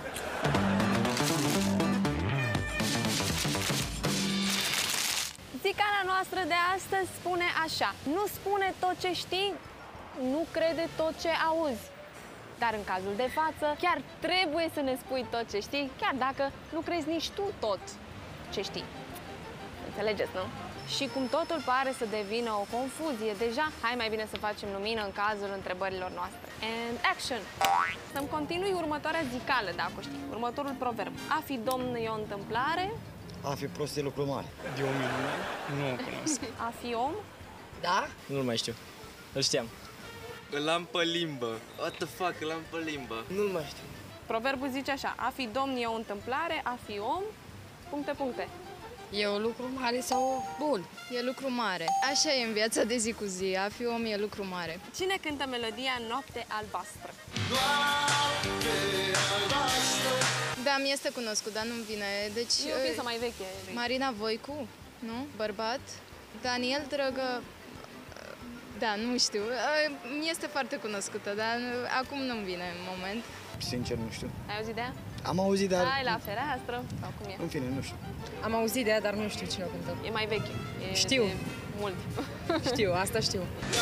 Țicana noastră de astăzi spune așa: nu spune tot ce știi, nu crede tot ce auzi. Dar în cazul de față, chiar trebuie să ne spui tot ce știi, chiar dacă nu crezi nici tu tot ce știi. Înțelegeți, nu? Și cum totul pare să devină o confuzie deja, hai mai bine să facem lumină în cazul întrebărilor noastre. And action! Să-mi continui următoarea zicală, dacă o știi. Următorul proverb. A fi domn e o întâmplare. A fi prost e lucru mare. De o minune? Nu o cunosc. A fi om? Da? Nu-l mai știu. Îl știam. Îl am pe limbă. What the fuck, îl am pe limbă. Nu-l mai știu. Proverbul zice așa: a fi domn e o întâmplare, a fi om... Puncte, puncte. E o lucru mare sau bun? E lucru mare. Așa e în viața de zi cu zi. A fi om e lucru mare. Cine cântă melodia Noapte albastră? Da, Da, mi este cunoscut, dar nu-mi vine. Deci, E o piesă mai veche. Marina Voicu, nu? Bărbat. Daniel Drăgă... Da, nu știu. Mi este foarte cunoscută, dar acum nu-mi vine în moment. Sincer, nu știu. Ai auzit de ea? Am auzit, dar... Hai la fereastră, sau cum e? În fine, nu știu. Am auzit de ea, dar nu știu cine o cântă. E mai veche. E Știu. de mult. Știu, asta știu.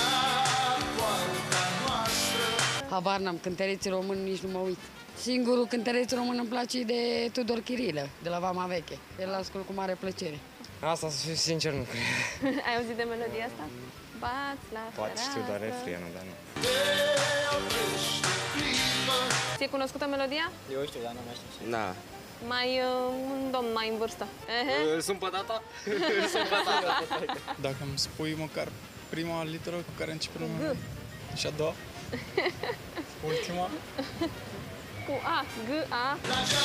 Habar n-am, cântăreții români nici nu mă uit. Singurul cântăreț român îmi place e de Tudor Chirilă, de la Vama Veche. El ascult cu mare plăcere. Asta, să fiu sincer, nu cred. Ai auzit de melodia asta? Bați la Poate fereastră. știu doar refrenul, dar nu. Ți-e cunoscută melodia? Eu știu, dar nu mai știu. Da. Mai uh, un domn mai în vârstă. Uh-huh. Sunt pe tata? Sunt pe tata. Dacă îmi spui măcar prima literă cu care începe numele. Și a doua? Ultima? Cu A, G, A.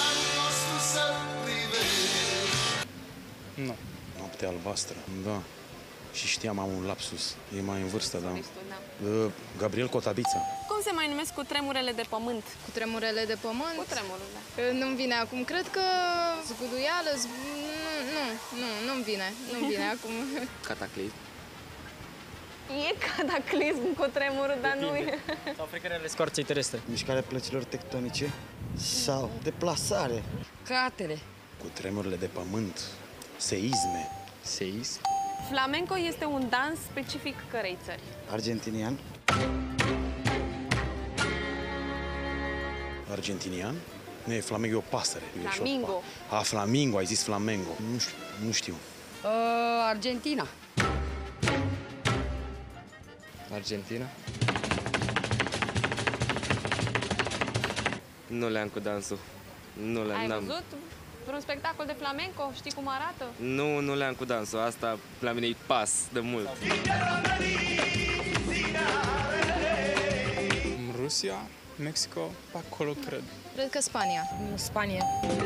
Nu. Noaptea albastră, da. Și știam, am un lapsus. E mai în vârstă, da. Da. Uh, Gabriel Cotabița. Cum se mai numesc cu tremurele de pământ? Cu tremurele de pământ? Cu tremurele. Nu-mi vine acum. Cred că zguduială, zg... nu, nu, nu, nu-mi vine. Nu-mi vine acum. Cataclism. E cataclism cu tremurul, dar nu e. Sau frecărele scoarței terestre. Mișcarea plăților tectonice sau deplasare. Cratere. Cu tremurile de pământ, seisme. Seism? Flamenco este un dans specific cărei țări? Argentinian. Argentinian? Nu, e flamengo, e o pasăre. Flamingo. A, flamingo, ai zis flamengo. Nu știu, nu știu. Uh, Argentina. Argentina? Nu le-am cu dansul. Nu le-am. Ai văzut vreun spectacol de flamenco? Știi cum arată? Nu, nu le-am cu dansul. Asta la mine e pas de mult. Rusia, Mexico, acolo cred. Cred că Spania. Spania.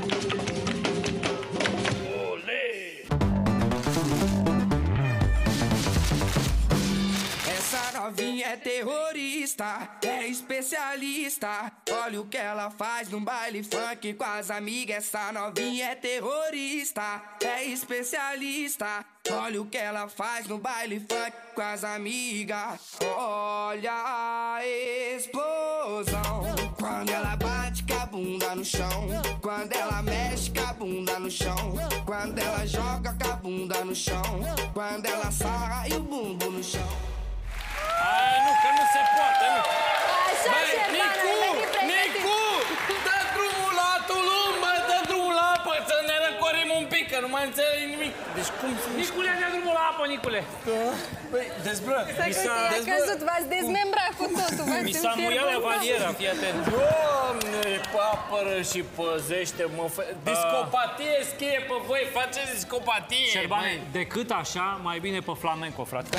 Essa novinha é terrorista, é especialista. Olha o que ela faz no baile funk com as amigas. Essa novinha é terrorista, é especialista. Olha o que ela faz no baile funk com as amigas. Olha a explosão quando ela bate com a bunda no chão, quando ela mexe com a bunda no chão, quando ela joga com a bunda no chão, quando ela sarra e o bumbum no chão. Aia nu, că nu se poate, nu. Așa, Băi, Șerban, Nicu, ai venit pregătit. Nicu, dă drumul la Tulum, bă, dă drumul la apă, să ne răcorim un pic, că nu mai înțeleg nimic. Deci cum să... Nicule, dă drumul la apă, Nicule. Băi, dezbră. Să că a căzut, v-ați dezmembrat cu totul, v-ați Mi s-a muiat la valiera, fii atent. Doamne, apără și păzește-mă. Discopatie scrie pe voi, faceți discopatie. Șerbane, decât așa, mai bine pe flamenco, frate.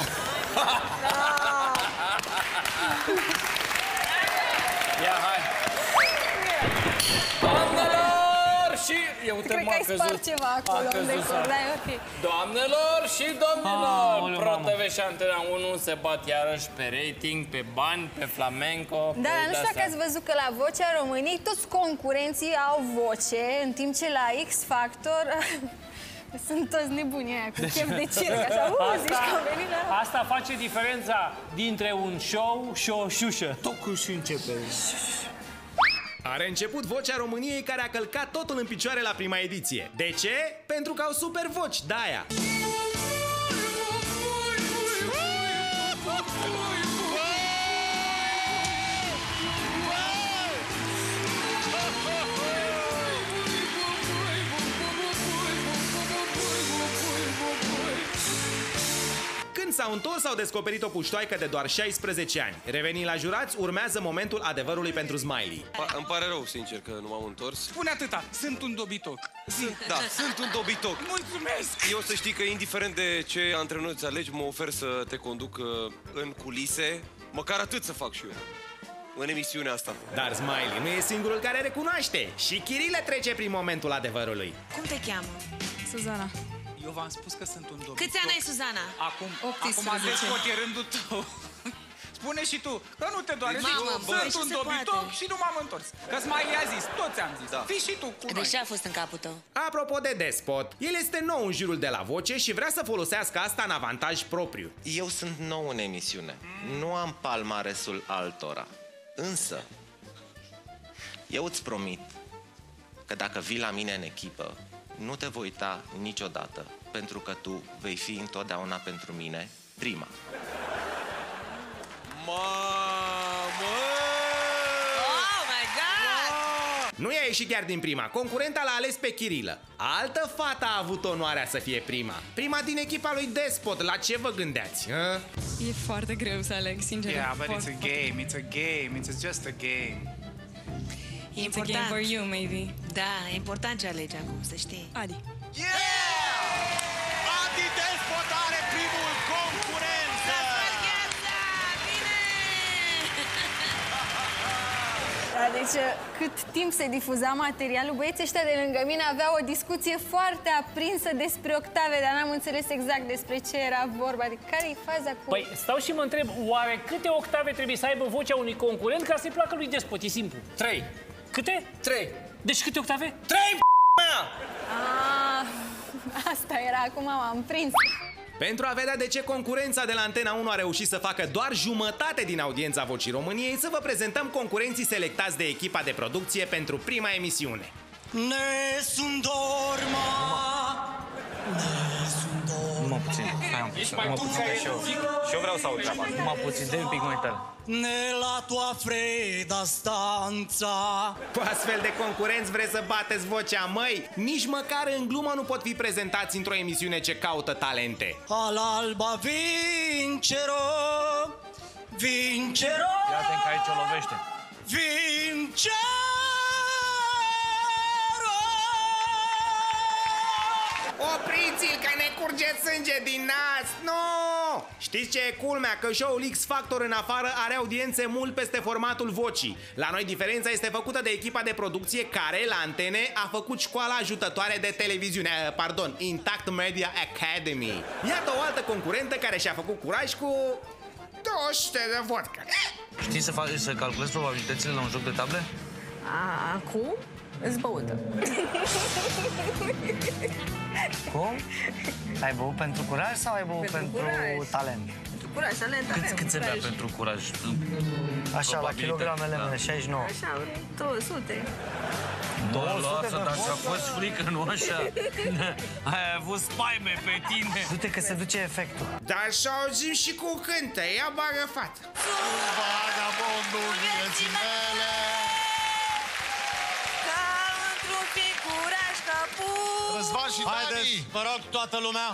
Ia, hai! Doamnelor și... Eu uite, Cred că ai spart ceva acolo unde da, e ok. Doamnelor și domnilor! Aoleu, ProTV și Antena unu se bat iarăși pe rating, pe bani, pe flamenco. Da, nu știu dacă ați văzut că la Vocea României toți concurenții au voce, în timp ce la X Factor sunt toți nebuni aia cu chef de circ, așa, uh, zici că au venit la... Asta face diferența dintre un show și o șușă. Tocul și începe. Are început Vocea României, care a călcat totul în picioare la prima ediție. De ce? Pentru că au super voci, de-aia. Când s-au întors, au descoperit o puștoaică de doar șaisprezece ani. Revenind la jurați, urmează momentul adevărului pentru Smiley. Pa îmi pare rău, sincer, că nu m-am întors. Spune atâta, sunt un dobitoc. Sunt, da, sunt un dobitoc. Mulțumesc! Eu să știi că, indiferent de ce antrenor îți alegi, mă ofer să te conduc în culise. Măcar atât să fac și eu în emisiunea asta. Dar Smiley nu e singurul care recunoaște. Și Chirile trece prin momentul adevărului. Cum te cheamă? Suzana. Eu v-am spus că sunt un dobitoc. Câți ani ai, Suzana? Acum, acum aveți tot, e rândul tău. spune și tu, că nu te doare. Mamă, Zici, bă, sunt un se dobitoc poate. și nu m-am întors. Că-ți mai i-a zis, toți am zis. Da. Fii și tu cu Deci noi. ce a fost în capul tău? Apropo de despot, el este nou în jurul de La Voce și vrea să folosească asta în avantaj propriu. Eu sunt nou în emisiune. Nu am palmaresul altora. Însă, eu îți promit că dacă vii la mine în echipă, nu te voi uita niciodată, pentru că tu vei fi întotdeauna pentru mine prima. Mamă! Oh my God! Nu i-a ieșit chiar din prima. Concurenta l-a ales pe Chirilă. Altă fată a avut onoarea să fie prima. Prima din echipa lui Despot. La ce vă gândeați? Hă? E foarte greu să aleg, sincer. Yeah, but it's a game, it's a game, it's just a game. E important. It's a game for you, maybe. Da, e important ce alegi acum, să știi. Adi. Adi Despot are primul concurență! Deci, cât timp se difuza materialul, băieții ăștia de lângă mine aveau o discuție foarte aprinsă despre octave, dar n-am înțeles exact despre ce era vorba. Adică, care-i faza cu... Păi, stau și mă întreb, oare câte octave trebuie să aibă vocea unui concurent ca să-i placă lui Despot? E simplu. Trei. Câte? Trei. Deci câte octave? Trei, mea! Ah, asta era, acum m-am prins. Pentru a vedea de ce concurența de la Antena unu a reușit să facă doar jumătate din audiența Vocii României, să vă prezentăm concurenții selectați de echipa de producție pentru prima emisiune. Nessun dorma, nessun dorma. Numai puțin, hai un pic, numai puțin, că și eu, și eu vreau să aud treaba asta. Numai puțin, dă un pic mai tare. Nella tua fredda stanza. Cu astfel de concurenți vreți să bateți vocea, măi? Nici măcar în glumă nu pot fi prezentați într-o emisiune ce caută talente. All'alba vincerò, vincerò. Ia-te că aici o lovește. Vincerò. Opriți-l că ne curge sânge din nas! Nu! Știți ce e culmea? Că show-ul X Factor în afară are audiențe mult peste formatul vocii. La noi diferența este făcută de echipa de producție care, la antene, a făcut școala ajutătoare de televiziune, pardon, Intact Media Academy. Iată o altă concurentă care și-a făcut curaj cu două sute de vodka. Știi să, faci, să calculezi probabilitățile la un joc de table? A, acum? Îți băută. Cum? Ai băut pentru curaj sau ai băut pentru, pentru talent? Pentru curaj, talent, Cât, cât se bea pentru curaj? Așa, la kilogramele mele, șaizeci și nouă. Așa, două sute. două sute de dar și-a fost frică, nu așa? Ai avut spaime pe tine. Du-te că se duce efectul. Dar să auzim și cu cântă, ia bagă fată. Vagabondul vieții mele. Răzvan și Dani! Haideți, vă rog, toată lumea!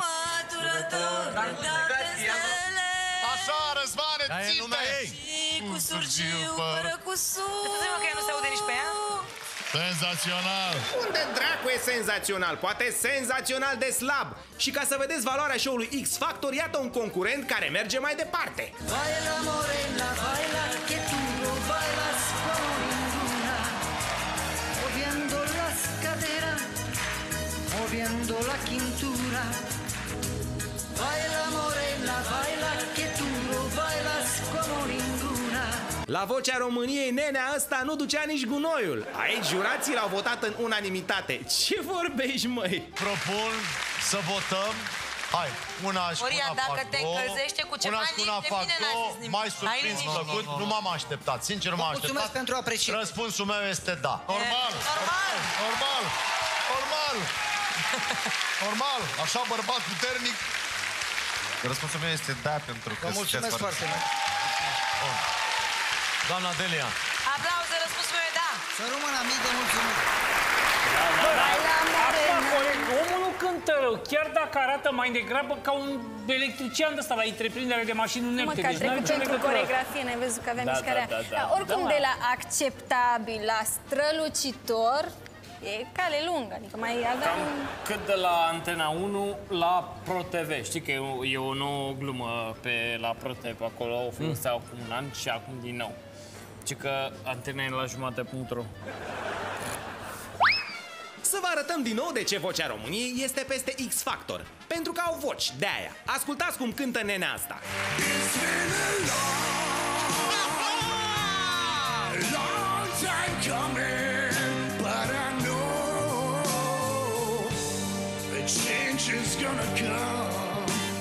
Așa, Răzvane, ținte! Cu surgiu, fără cusur. Să că ea nu se aude nici pe ea? Senzațional! Unde dracu e senzațional? Poate senzațional de slab. Și ca să vedeți valoarea show-ului X Factor, iată un concurent care merge mai departe. Baila morena, baila que tu lo bailas como ninguna, moviendo las caderas, moviendo la cintura. Baila morena, baila que tu lo bailas como ninguna. La Vocea României, nenea ăsta nu ducea nici gunoiul. Aici jurații l-au votat în unanimitate. Ce vorbești, măi? Propun să votăm. Hai, una și Orian, una dacă fac te două. încălzește cu ceva, Una și una nici de fac mine n-a două. zis nimic. Mai Hai, surprins liniște. plăcut, nu m-am așteptat. Sincer, nu m-am așteptat. Mulțumesc pentru apreciere. Răspunsul meu este da. Normal. Normal. Normal. Normal. Normal. Așa, bărbat puternic. Răspunsul meu este da, pentru că Vă mulțumesc foarte mult. Doamna Delia. Aplauze, răspunsul meu e da. Să rămână mii de mulțumiri. Acum, corect, omul nu cântă rău, chiar dacă arată mai degrabă ca un electrician de ăsta la întreprindere de mașini Mă, nepte. că a Deci n-are trecut nicio pentru legătură. coregrafie, ne-ai văzut că avem Da, mișcarea. da, da, da. Dar oricum, Da, de la acceptabil la strălucitor, e cale lungă, adică mai avem... Cam cât de la Antena unu la Pro T V. Știi că e o, e o nouă glumă pe la Pro T V. Acolo o foloseau acum un an și acum din nou. Și că antena e la jumate punct ro. Să vă arătăm din nou de ce Vocea României este peste X Factor. Pentru că au voci, de aia. Ascultați cum cântă nenea asta. Bismillah.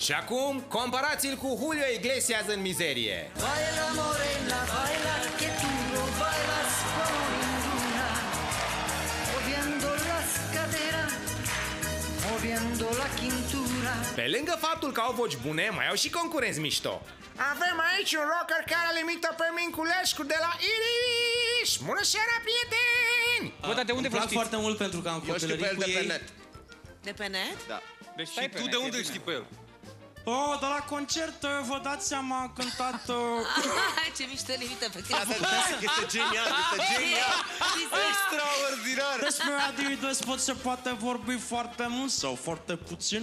Și acum, comparați-l cu Julio Iglesias în mizerie. Baila morena, baila que tú no bailas como ninguna, moviendo las caderas, moviendo la cintura. Pe lângă faptul că au voci bune, mai au și concurenți mișto. Avem aici un rocker care îl imită pe Minculescu de la Irish! Bună seara, prieteni! Bă, dar de unde Îmi plac foarte mult pentru că am Eu știu pe copilărit el cu de pe ei. net. De pe net? Da. Deci și tu de unde știi pe el? Oh, de la concert, vă dați seama, a cântat... Uh... Ce mișto limită pe Da, da, da, este genial, este genial! Extraordinar! Despre Radio Despot se poate vorbi foarte mult sau foarte puțin.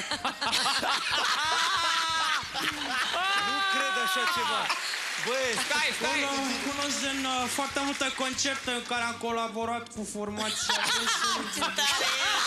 Nu cred așa ceva! Băi, stai, stai! Cunosc din uh, foarte multe concerte în care am colaborat cu formația. Ce tare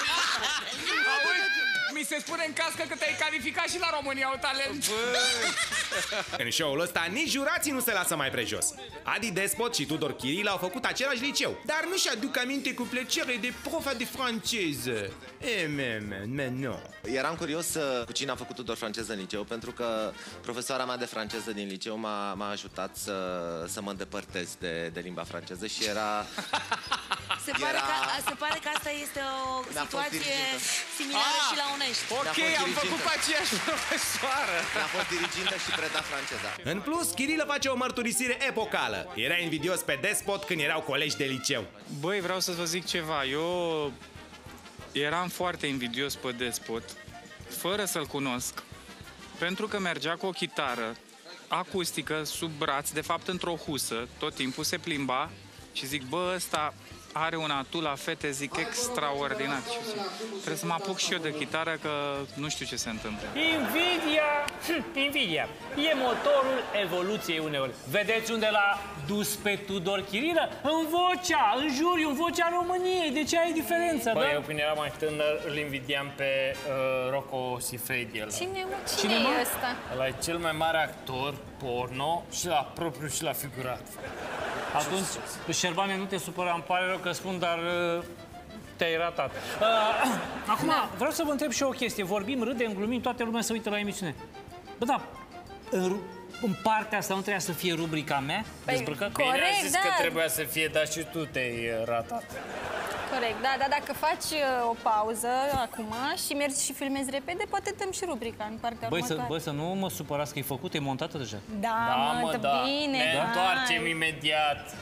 Mi se spune în cască că te-ai calificat și la România au talent. În show-ul ăsta nici jurații nu se lasă mai prejos. Adi Despot și Tudor Chirilă au făcut același liceu, dar nu și-aduc aminte cu plăcere de profa de franceză. E, me, me, me, no. Eram curios uh, cu cine a făcut Tudor franceză în liceu, pentru că profesoara mea de franceză din liceu m-a, m-a ajutat să, să mă îndepărtez de, de limba franceză și era... Se pare, Era- că, se pare că asta este o Mi-a fost situație dirigintă. similară Ah! și la Unești. Ok, am făcut pe aceeași profesoară. Mi-a fost dirigintă și preda franceza. În plus, Chirilă face o mărturisire epocală. Era invidios pe Despot când erau colegi de liceu. Băi, vreau să vă zic ceva. Eu eram foarte invidios pe Despot, fără să-l cunosc, pentru că mergea cu o chitară acustică sub braț, de fapt într-o husă, tot timpul se plimba și zic, bă, ăsta are un atu la fete, zic, extraordinar. Și zic, trebuie să mă apuc și eu de chitară, că nu știu ce se întâmplă. Invidia, hm, invidia, e motorul evoluției uneori. Vedeți unde l-a dus pe Tudor Chirilă? În vocea, în juriu, în vocea României. De ce ai diferență, Băi, da? eu când eram mai tânăr îl invidiam pe uh, Rocco Siffredi ăla. Cine, mă, Cine, cine mă? e ăsta? Ăla e cel mai mare actor porno și la propriu și la figurat. Atunci, Șerbane, nu te supăra, îmi pare rău că spun, dar uh, te-ai ratat. Uh, acum, vreau să vă întreb și eu o chestie. Vorbim, râdem, glumim, toată lumea se uită la emisiune. Bă, da, în, ru- în partea asta nu trebuia să fie rubrica mea? Păi, dezbrăcat? corect, Bine ai zis da. că trebuia să fie, dar și tu te-ai uh, ratat. Corect, da, dar dacă faci uh, o pauză acum și mergi și filmezi repede, poate dăm și rubrica în partea Băi, să, următoare. băi, să nu mă supărați că e făcut, e montată deja. Da, Da, mă, mă, dă da. bine, Ne hai. întoarcem imediat.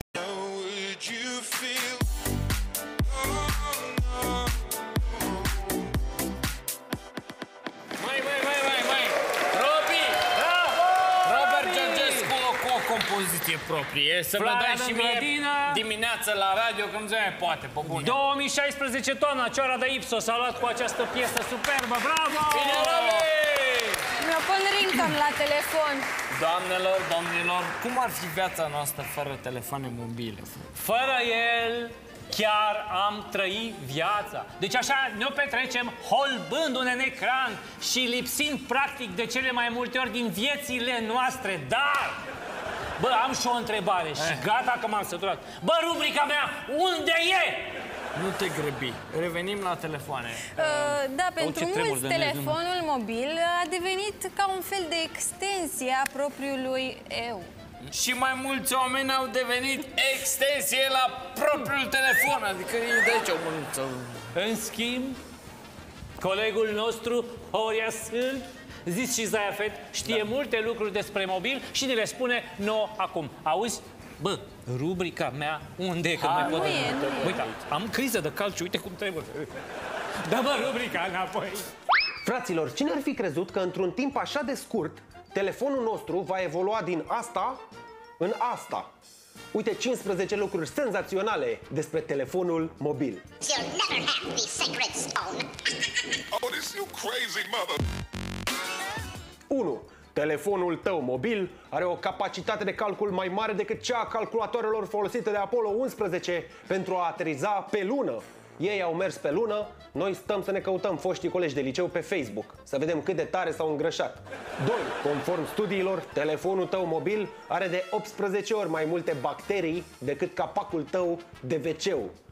Mai, mai, mai, mai, mai! Robi! Bravo! Robert Robi! Georgescu cu o compoziție proprie. Să mă Floarea dai din și mie grădină. dimineața la radio, că nu se mai poate, pe bune. două mii șaisprezece toamna, Cioara de Ipsos a luat cu această piesă superbă. Bravo! Bine, Robi! Mi-a pun rington la telefon. Doamnelor, domnilor, cum ar fi viața noastră fără telefoane mobile? Fără el, chiar am trăit viața. Deci așa ne-o petrecem holbându-ne în ecran și lipsind practic de cele mai multe ori din viețile noastre. Dar, bă, am și o întrebare și gata că m-am săturat. Bă, rubrica mea, unde e? Nu te grăbi. Revenim la telefoane. Uh, da, pentru ce tremur mulți de nervi, telefonul mobil a devenit ca un fel de extensie a propriului eu. Și mai mulți oameni au devenit extensie la propriul telefon. Adică e de aici o mânuță. În schimb, colegul nostru, Horia Sâlt, zis și Zayafet, știe da. multe lucruri despre mobil și ne le spune nouă acum. Auzi? Bă, rubrica mea, unde e că Ha, mai nu pot? e, nu e. Uite, am criză de calciu, uite cum trebuie. Da, bă, rubrica înapoi. Fraților, cine ar fi crezut că într-un timp așa de scurt, telefonul nostru va evolua din asta în asta? Uite cincisprezece lucruri senzaționale despre telefonul mobil. You'll never have the sacred stone. Oh, this you crazy mother. unu. Telefonul tău mobil are o capacitate de calcul mai mare decât cea a calculatoarelor folosite de Apollo unsprezece pentru a ateriza pe lună. Ei au mers pe lună, noi stăm să ne căutăm foștii colegi de liceu pe Facebook, să vedem cât de tare s-au îngrășat. doi. Conform studiilor, telefonul tău mobil are de optsprezece ori mai multe bacterii decât capacul tău de ve ce-ul.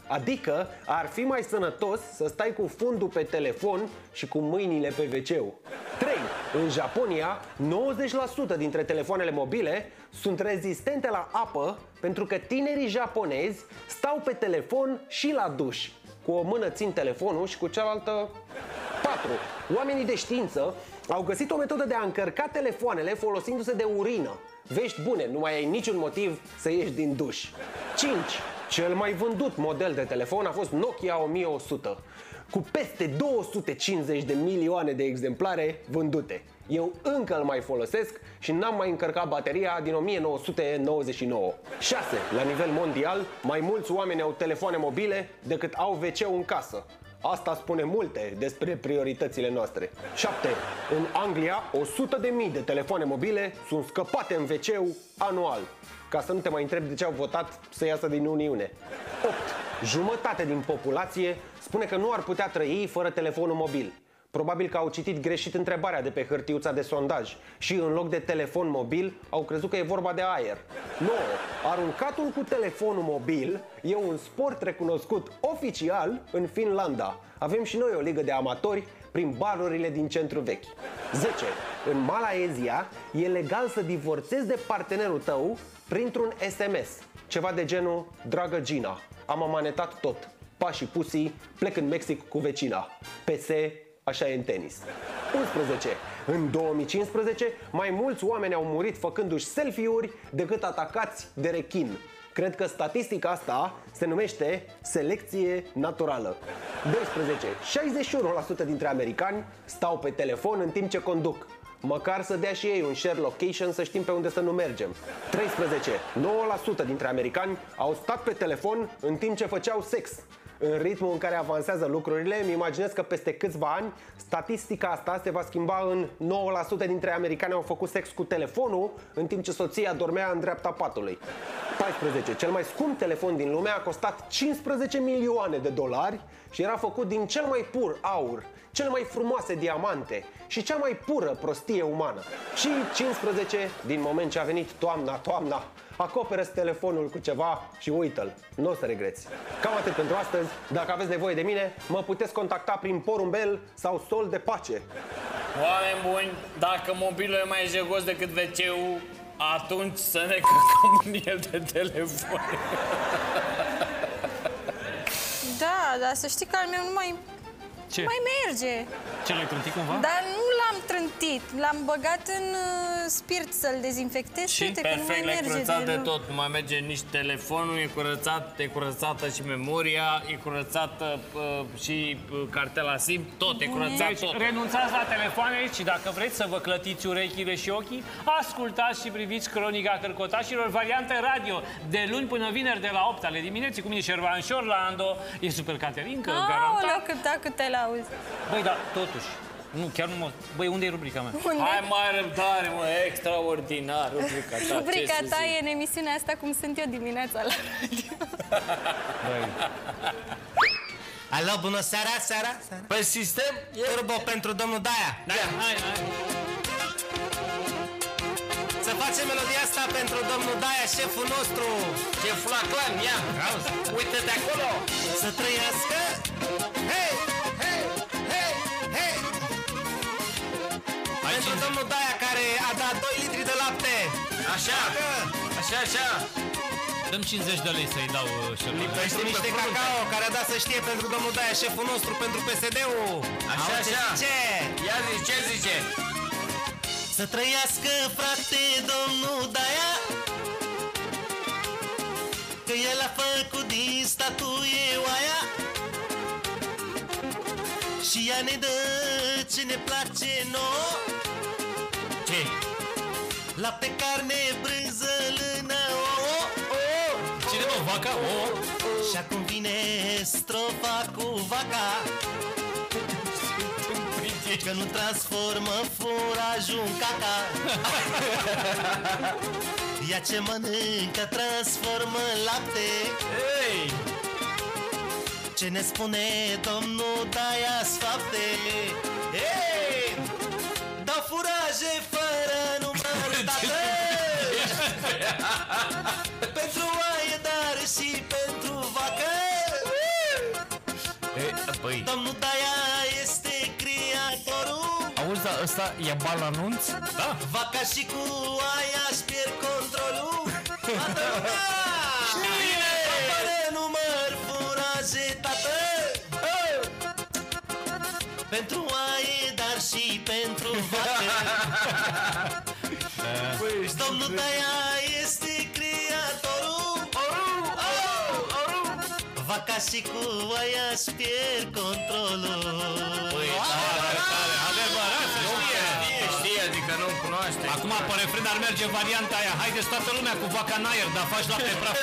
Adică ar fi mai sănătos să stai cu fundul pe telefon și cu mâinile pe ve ce-ul. trei. În Japonia, nouăzeci la sută dintre telefoanele mobile sunt rezistente la apă pentru că tinerii japonezi stau pe telefon și la duș. Cu o mână țin telefonul și cu cealaltă... patru. Oamenii de știință au găsit o metodă de a încărca telefoanele folosindu-se de urină. Vești bune, nu mai ai niciun motiv să ieși din duș. cinci. Cel mai vândut model de telefon a fost Nokia o mie o sută, cu peste două sute cincizeci de milioane de exemplare vândute. Eu încă îl mai folosesc și n-am mai încărcat bateria din o mie nouă sute nouăzeci și nouă. șase. La nivel mondial, mai mulți oameni au telefoane mobile decât au ve ce-ul în casă. Asta spune multe despre prioritățile noastre. șapte. În Anglia, o sută de mii de telefoane mobile sunt scăpate în ve ce-ul anual. Ca să nu te mai întrebi de ce au votat să iasă din Uniune. opt. Jumătate din populație spune că nu ar putea trăi fără telefonul mobil. Probabil că au citit greșit întrebarea de pe hârtiuța de sondaj și în loc de telefon mobil au crezut că e vorba de aer. nouă. Aruncatul cu telefonul mobil e un sport recunoscut oficial în Finlanda. Avem și noi o ligă de amatori prin barurile din centru vechi. zece. În Malaezia e legal să divorțezi de partenerul tău printr-un es em es. Ceva de genul: dragă Gina, am amanetat tot. Pa și pusi, plec în Mexic cu vecina. P S, așa e în tenis. unsprezece. În două mii cincisprezece, mai mulți oameni au murit făcându-și selfie-uri decât atacați de rechin. Cred că statistica asta se numește selecție naturală. doisprezece. șaizeci și unu la sută dintre americani stau pe telefon în timp ce conduc. Măcar să dea și ei un share location să știm pe unde să nu mergem. treisprezece. nouă la sută dintre americani au stat pe telefon în timp ce făceau sex. În ritmul în care avansează lucrurile, îmi imaginez că peste câțiva ani statistica asta se va schimba în nouă la sută dintre americani au făcut sex cu telefonul în timp ce soția dormea în dreapta patului. paisprezece. Cel mai scump telefon din lume a costat cincisprezece milioane de dolari și era făcut din cel mai pur aur, cele mai frumoase diamante și cea mai pură prostie umană. Și cincisprezece. Din moment ce a venit toamna, toamna, acoperă-ți telefonul cu ceva și uită-l. Nu o să regreți. Cam atât pentru astăzi. Dacă aveți nevoie de mine, mă puteți contacta prin porumbel sau sol de pace. Oameni buni, dacă mobilul e mai jegos decât ve ce-ul, atunci să ne căcăm în el de telefon. Da, dar să știi că al meu nu mai... Ce? Mai merge. Ce, l-ai trântit cumva? Dar nu l-am trântit. L-am băgat în uh, spirit să-l dezinfectez. Și uite, că nu mai perfect, l-ai merge curățat de de tot. Nu mai merge nici telefonul, e curățat, e curățată și memoria, e curățată uh, și uh, cartela SIM, tot, e curățat Deci, tot. renunțați la telefoane și dacă vreți să vă clătiți urechile și ochii, ascultați și priviți Cronica Cărcotașilor, variantă radio, de luni până vineri de la opt ale dimineții, cu mine Șervan Șorlando, e Super Caterinca, garantat. Aoleu, cât da, cât te lauzi. Băi, dar totuși, nu, chiar nu mă... Băi, unde e rubrica mea? Unde? Hai mai răbdare, mă, extraordinar, rubrica ta. Rubrica ta e în emisiunea asta cum sunt eu dimineața la radio. Alo, bună seara, seara, seara. Pe sistem? Turbo pentru domnul Daia. Da, hai, hai. Să facem melodia asta pentru domnul Daia, șeful nostru. Șeful la clan, ia. Uite-te acolo. Să trăiască. Hei, hei, hei, hei. Pentru domnul Daia care a dat doi litri de lapte. Așa, așa, așa. Dăm cincizeci de lei să-i dau șeful. Lipește niște cacao care a dat să știe pentru domnul Daia, șeful nostru, pentru P S D-ul. Așa, așa. Ce? Ia zi, ce zice? Să trăiască, frate, domnul Daia, că el a făcut din statuie oaia și ea ne dă ce ne place nouă. Ce? Lapte, carne, brânză, lână, ouă. Cine mă, vaca? Ouă? Și acum vine strofa cu vaca, că nu transformă furajul în caca. Ea ce mănâncă transformă în lapte. Hey! Ce ne spune domnul Daia-s fapte. Hey! Dau furaje fără număr, tată. Pentru oaie, dar și pentru vacă. ăsta e bal anunț? Da. Vaca și cu aia-și pierd controlul. Toată lumea! Bine! Apare număr furaje, tată! Pentru aie, dar și pentru vacă. Domnul Taia este creatorul. Vaca și cu aia-și pierd controlul. Păi, tare, tare, adevărat, știe, știe, adică nu-mi cunoaște. Acum, pe refren ar merge varianta aia. Haideți toată lumea cu vaca în aer, dar faci lapte praf.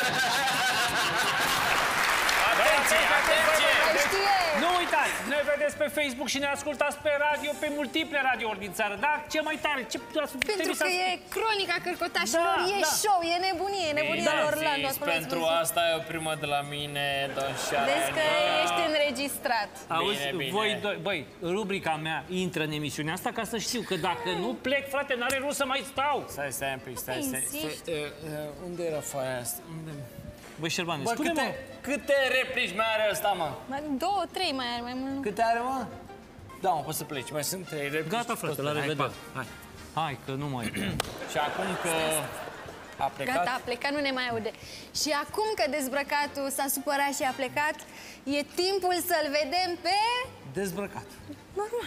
Atenție, atenție! Nu uitați, ne vedeți pe Facebook și ne ascultați pe radio, pe multiple radiouri din țară. Da? Ce mai tare? Ce Pentru că e cronica cărcotașilor, Da, e da. show, e nebunie, e nebunie Bine la Orlando. zis, pentru asta e o primă de la mine, Don Șarani. Vezi că ești înregistrat. Auzi, Bine, bine. voi doi, băi, rubrica mea intră în emisiunea asta ca să știu că dacă nu plec, frate, n-are rost să mai stau. Stai, stai un pic, stai, stai. Insisti. stai. Uh, uh, Unde era foaia asta? Unde... Băi, Șerbane, Bă, spune-mă. câte, câte replici mai are ăsta, mă? Mai două, trei mai are, mai mult. Câte are, mă? Da, mă, poți să pleci, mai sunt trei replici. Gata, frate, la Hai, revedere. pa. Hai. Hai, că nu mai... Și acum că a plecat... Gata, a plecat, nu ne mai aude. Și acum că dezbrăcatul s-a supărat și a plecat, e timpul să-l vedem pe... Dezbrăcat. Normal.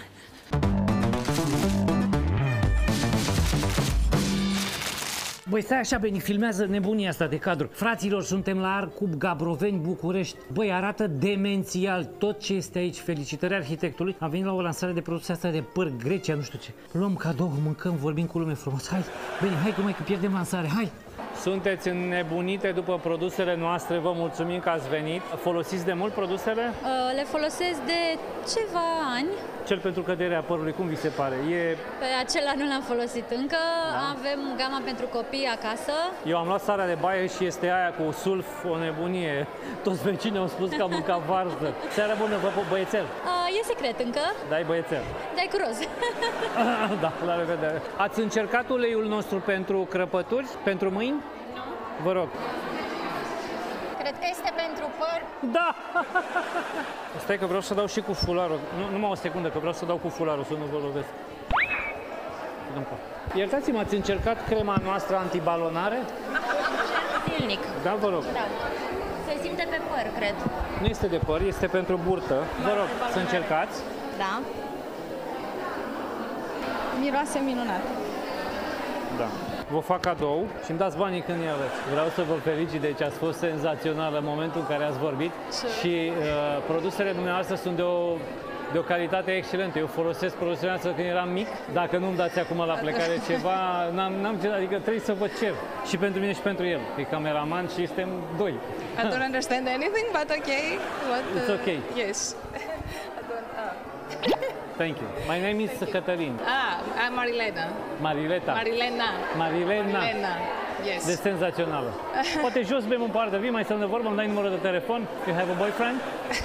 Băi, stai așa, Beni, filmează nebunia asta de cadru. Fraților, suntem la Arcub Gabroveni, București. Băi, arată demențial tot ce este aici. Felicitări arhitectului. Am venit la o lansare de produse asta de păr, Grecia, nu știu ce. Luăm cadou, mâncăm, vorbim cu lume frumos. Hai, Beni, hai că mai că pierdem lansare, hai! Sunteți înnebunite după produsele noastre, vă mulțumim că ați venit. Folosiți de mult produsele? Uh, Le folosesc de ceva ani. Cel pentru căderea părului, cum vi se pare? E... Pe acela nu l-am folosit încă. Da. Avem gama pentru copii acasă. Eu am luat sarea de baie și este aia cu sulf, o nebunie. Toți vecinii au spus că am mâncat varză. Seara bună, vă pup, băiețel. Uh, E secret încă. Dai băiețel. Dai cu roz. Da, la revedere. Ați încercat uleiul nostru pentru crăpături, pentru mâini? Nu. Vă rog. Cred că este pentru păr. Da! Stai că vreau să dau și cu fularul. Nu, numai o secundă, că vreau să dau cu fularul, să nu vă lovesc. Iertați-mă, ați încercat crema noastră antibalonare? Zilnic. Da, vă rog. Da. Se simte pe păr, cred. Nu este de păr, este pentru burtă. Vă rog, să încercați. Da. Miroase minunat. Da. Vă fac cadou și îmi dați banii când îi aveți. Vreau să vă felicit, deci ați fost senzațional în momentul în care ați vorbit și uh, produsele dumneavoastră sunt de o, de o calitate excelentă. Eu folosesc produsele noastre când eram mic. Dacă nu-mi dați acum la plecare ceva, n-am, n-am ce, adică trebuie să vă cer. Și pentru mine și pentru el. E cameraman și suntem doi. I don't understand anything, but okay. What, uh, It's okay. Yes. I don't, uh. Thank you. My name is Cătălin. Ah, I'm Marilena. Marileta. Marilena. Marilena. Marilena. Yes. De senzațională. Poate jos bem un par de vin, mai stăm de vorbă, îmi dai numărul de telefon. You have a boyfriend?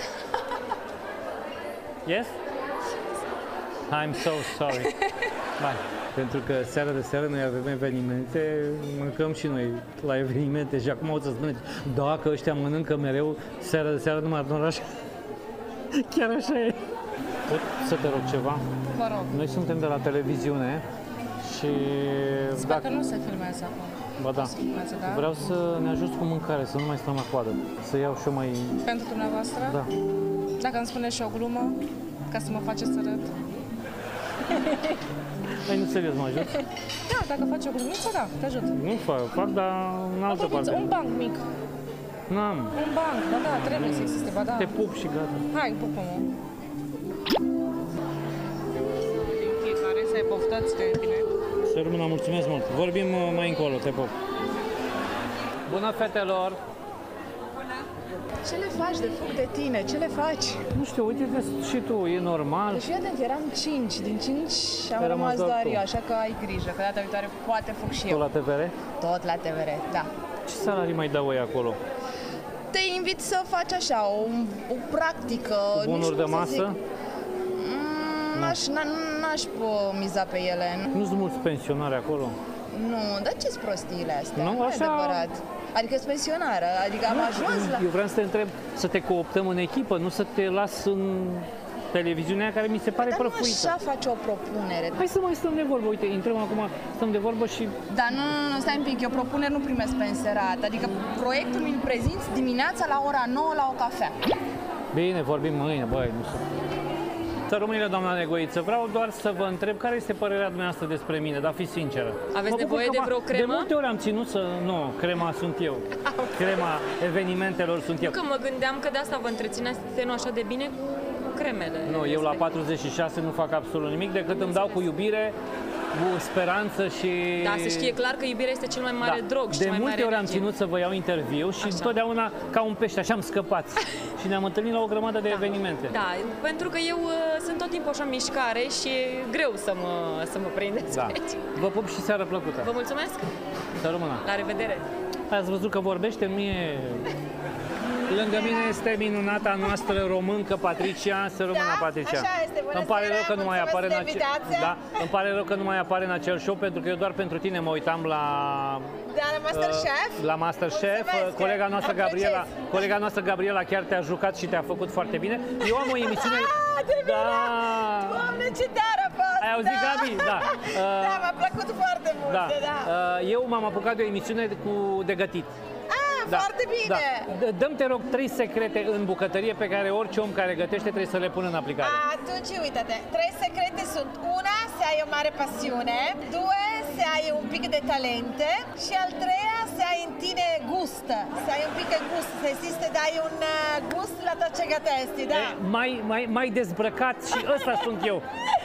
Yes? I'm so sorry. Bye. Pentru că seara de seară noi avem evenimente, mâncăm și noi la evenimente și acum o să spuneți, dacă ăștia mănâncă mereu seara de seară numai în oraș. Chiar așa e. Pot să te rog ceva? Vă rog. Noi suntem de la televiziune și... Sper dacă... că nu se filmează acum. Ba da. Se filmează, da? Vreau să ne ajuți cu mâncare, să nu mai stăm la coadă. Să iau și eu mai... Pentru dumneavoastră? Da. Dacă îmi spuneți și o glumă, ca să mă faceți să râd. Ai, nu serios, mă ajut? Da, dacă faci o glumiță, da, te ajut. Nu fac, fac, dar în altă parte. Un banc mic. N-am. Un banc, ba da, trebuie să existe, ba da. Te pup și gata. Hai, pupă-mă. Din fiecare, să ai poftați, că e bine. Să rămână, mulțumesc mult. Vorbim mai încolo, te pup. Bună, fetelor! Ce le faci de foc de tine? Ce le faci? Nu știu, uite și tu, e normal. Deci fii atent, eram cinci, din cinci am Eram rămas doar doar tu. eu, așa că ai grijă, că data viitoare poate foc și eu. Tu la T V R? Tot la T V R, da. Ce salarii mai dau ei acolo? Te invit să faci așa, o, o practică. nu Bunuri știu de cum să masă? zic. Mm, N-aș, n- n-aș uh, miza pe ele. Nu sunt mulți pensionari acolo. Nu, dar ce-s prostiile astea? Nu, e așa- adevărat. Adică sunt pensionară, adică am Nu, ajuns la... Eu vreau să te întreb să te cooptăm în echipă, nu să te las în televiziunea care mi se pare Dar prăfuită. nu așa face o propunere. Hai să mai stăm de vorbă, uite, intrăm acum, stăm de vorbă și... Da, nu, nu, nu, stai un pic, eu propuneri nu primesc pe înserat. Adică proiectul mi-l prezinți dimineața la ora nouă la o cafea. Bine, vorbim mâine, băi, nu știu. Să rămâne, doamna Negoiță, vreau doar să vă întreb care este părerea dumneavoastră despre mine, dar fiți sinceră. Aveți nevoie de vreo cremă? De multe ori am ținut să... Nu, crema sunt eu. Crema evenimentelor sunt eu. Nu, că mă gândeam că de asta vă întrețineați tenul așa de bine cu cremele. Nu, eu la patruzeci și șase nu fac absolut nimic decât îmi dau cu iubire, cu speranță și... Da, se știe clar că iubirea este cel mai mare da. drog și de cel mai multe mare ori am religie. ținut să vă iau interviu și Așa. întotdeauna ca un pește, așa am scăpat. Și ne-am întâlnit la o grămadă de da. evenimente. Da, pentru că eu uh, sunt tot timpul așa în mișcare și e greu să mă, să mă prindeți Da. aici. Vă pup și seară plăcută. Vă mulțumesc! Să rămână! La revedere! Ați văzut că vorbește? Nu e... Lângă mine este minunata noastră româncă, Patricia. Să rămână, Da, Patricia. așa este. Bună Îmi pare seara, rău că nu mai mulțumesc apare în de acel... invitație. Da, îmi pare rău că nu mai apare în acel show, pentru că eu doar pentru tine mă uitam la... Da, la Masterchef? Uh, la Masterchef. Mulțumesc, Colega noastră apreciez. Gabriela, colega noastră Gabriela chiar te-a jucat și te-a făcut foarte bine. Eu am o emisiune... Ah, de da. Doamne, ce tare a fost! Ai auzit, da. Gabi? Da. Uh, Da, mi-a plăcut foarte mult. da. da. Uh, eu m-am apucat de o emisiune cu de gătit. Ah, foarte bine! Da. Dă-mi, te rog, trei secrete în bucătărie pe care orice om care gătește trebuie să le pună în aplicare. Atunci, uite-te, trei secrete sunt: una, să ai o mare pasiune; due, să ai un pic de talente; și al treia, să ai în tine gust, să ai un pic de gust, să existe, dai un uh, gust la tot ce gătești, da? E, mai, mai, mai dezbrăcat și ăsta sunt eu.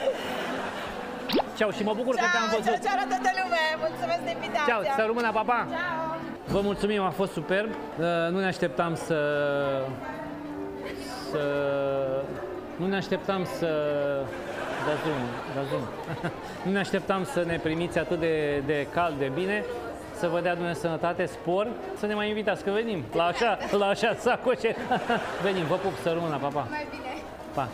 Ceau și mă bucur Ciao, că te-am văzut. Ciao, ciao la toată lumea, mulțumesc de invitație! Ceau, să rămână, pa, pa! Ciao. Vă mulțumim, a fost superb. Uh, Nu ne așteptam să... să... Nu ne așteptam să... Dați drumul, dați drumul. Nu ne așteptam să ne primiți atât de, de cald, de bine. Să vă dea Dumnezeu sănătate, spor, să ne mai invitați, că venim la așa, la așa sacoșe. Venim, vă pup, să rămână, pa, pa. Mai bine! Pa.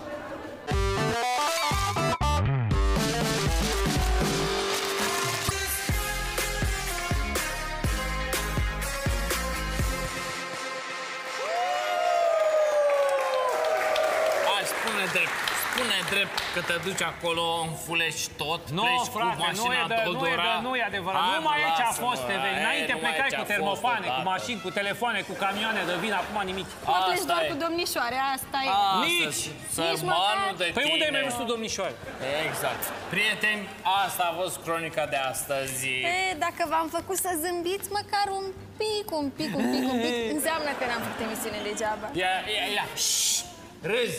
Aș spune drept, spune drept că te duci acolo, înfulești tot, Nu, pleci frate, cu mașina nu e, de, nu, e Doldora. de, nu e adevărat. Hai, Numai mă, aici a lasă-mă, fost eveni. hai, Înainte numai plecai aici cu a fost termopane, cu odată. mașini, cu telefoane, cu camioane, de vin acum nimic. Mă pleci Asta doar e. cu domnișoare, asta e. A, Nici! să- Nici Sărmanul măcar. de Păi unde ai tine. mai văzut domnișoare? Exact. Prieteni, asta a fost cronica de astăzi. E, dacă v-am făcut să zâmbiți măcar un pic, un pic, un pic, un pic, înseamnă că n-am făcut emisiune degeaba. Ia, ia, ia. Șșt, râzi.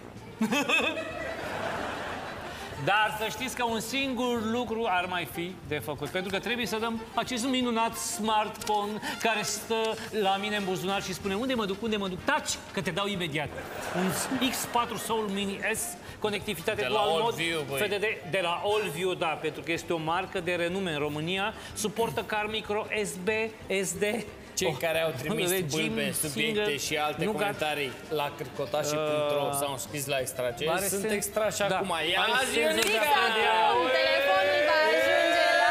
Dar să știți că un singur lucru ar mai fi de făcut, pentru că trebuie să dăm acest minunat smartphone care stă la mine în buzunar și spune unde mă duc, unde mă duc, taci, că te dau imediat. Un X patru Soul Mini S, conectivitate De la dual mod, Allview, băi. F D D, de la Allview, da, pentru că este o marcă de renume în România, suportă car micro, S B, S D. Cei Oh, care au trimis regim, bâlbe, subiecte single, și alte nu comentarii la cricotașii punct ro Uh, sau înscris la extrage, are sunt sens- extrași da, acum. Ia are zi, sensul de Ionica! a vedea. Telefonul va ajunge la...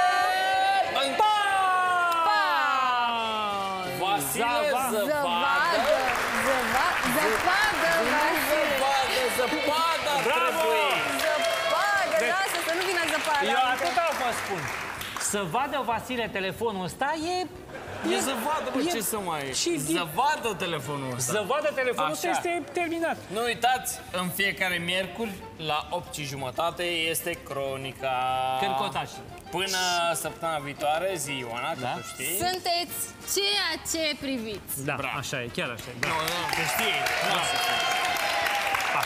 Vasile, Zăvadă, zăpadă! zăvadă, zăpadă, Vasile. Zăpadă, zăpadă ar Bravo! trebui! Zăpadă, Deci- lasă să nu vină zăpadă. Eu atâta vă spun. Să vadă Vasile telefonul ăsta e... E zăvadă, bă, e- ce să mai... și- Zăvadă telefonul ăsta. Zăvadă telefonul ăsta Așa. este terminat. Nu uitați, în fiecare miercuri, la opt și jumătate, este cronica. Cărcotaș. Până săptămâna viitoare, zi, Ioana, că Da. tu știi. Sunteți ceea ce priviți. Da, așa e, chiar așa e. Da. Nu, nu, că știi. Nu o să fie. Pa.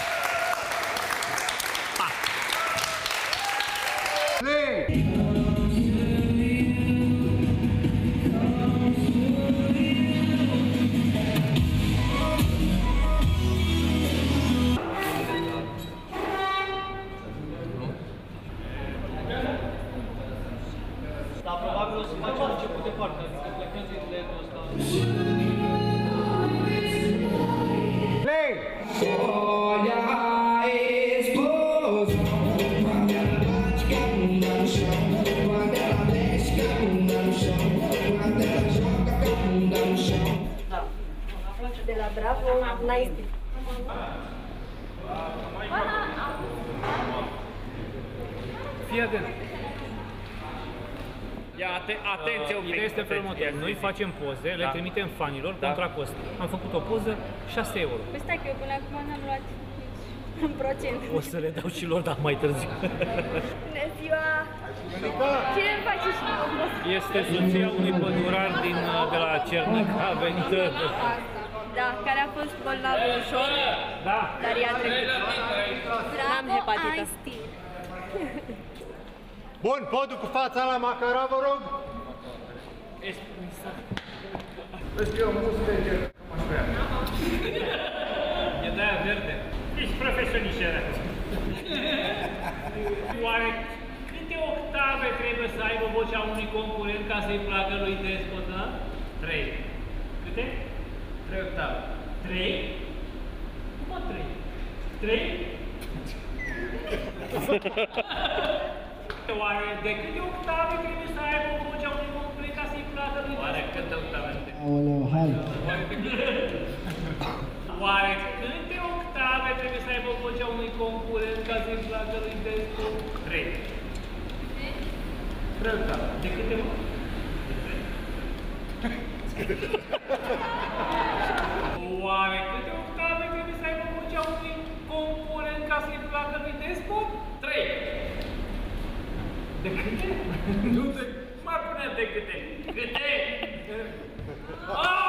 Pa. Dar probabil o să facem început de parte, adică plecăm zilele ăsta. Play! De la Bravo, nice. Fii atent. Ia, ate atenție un pic. Ideea este felul următor. Noi facem poze, le Da. trimitem fanilor Da. contra cost. Am făcut o poză, șase euro. Păi stai că eu până acum n-am luat un procent. O să le dau și lor, dar mai târziu. Bună ziua! Cine îmi face și mie? Este soția unui pădurar din, de la Cernăc, a venit. Da, care a fost bolnav ușor, da. dar i-a trecut. N-am hepatită. Bun, podul cu fața la macara, vă rog. Vezi că eu muzică încerc. E de-aia verde. Ești profesionișeră. Oare câte octave trebuie să aibă vocea unui concurent ca să-i placă lui Despot, da? Trei. Câte? Trei octave. Trei? Cum trei? Trei? Oare de câte octave trebuie să aibă vocea unui concurent ca să-i placă lui Despot? Oare câte octave? Aoleu, hai! Oare câte octave trebuie să aibă vocea unui concurent ca să-i placă lui Despot? Trei. Trei octave. De câte mă? De trei. Oare câte octave trebuie să aibă vocea unui concurent ca să-i placă lui Despot? Trei. De câte? Nu de... M-ar pune de câte. Câte? Ah!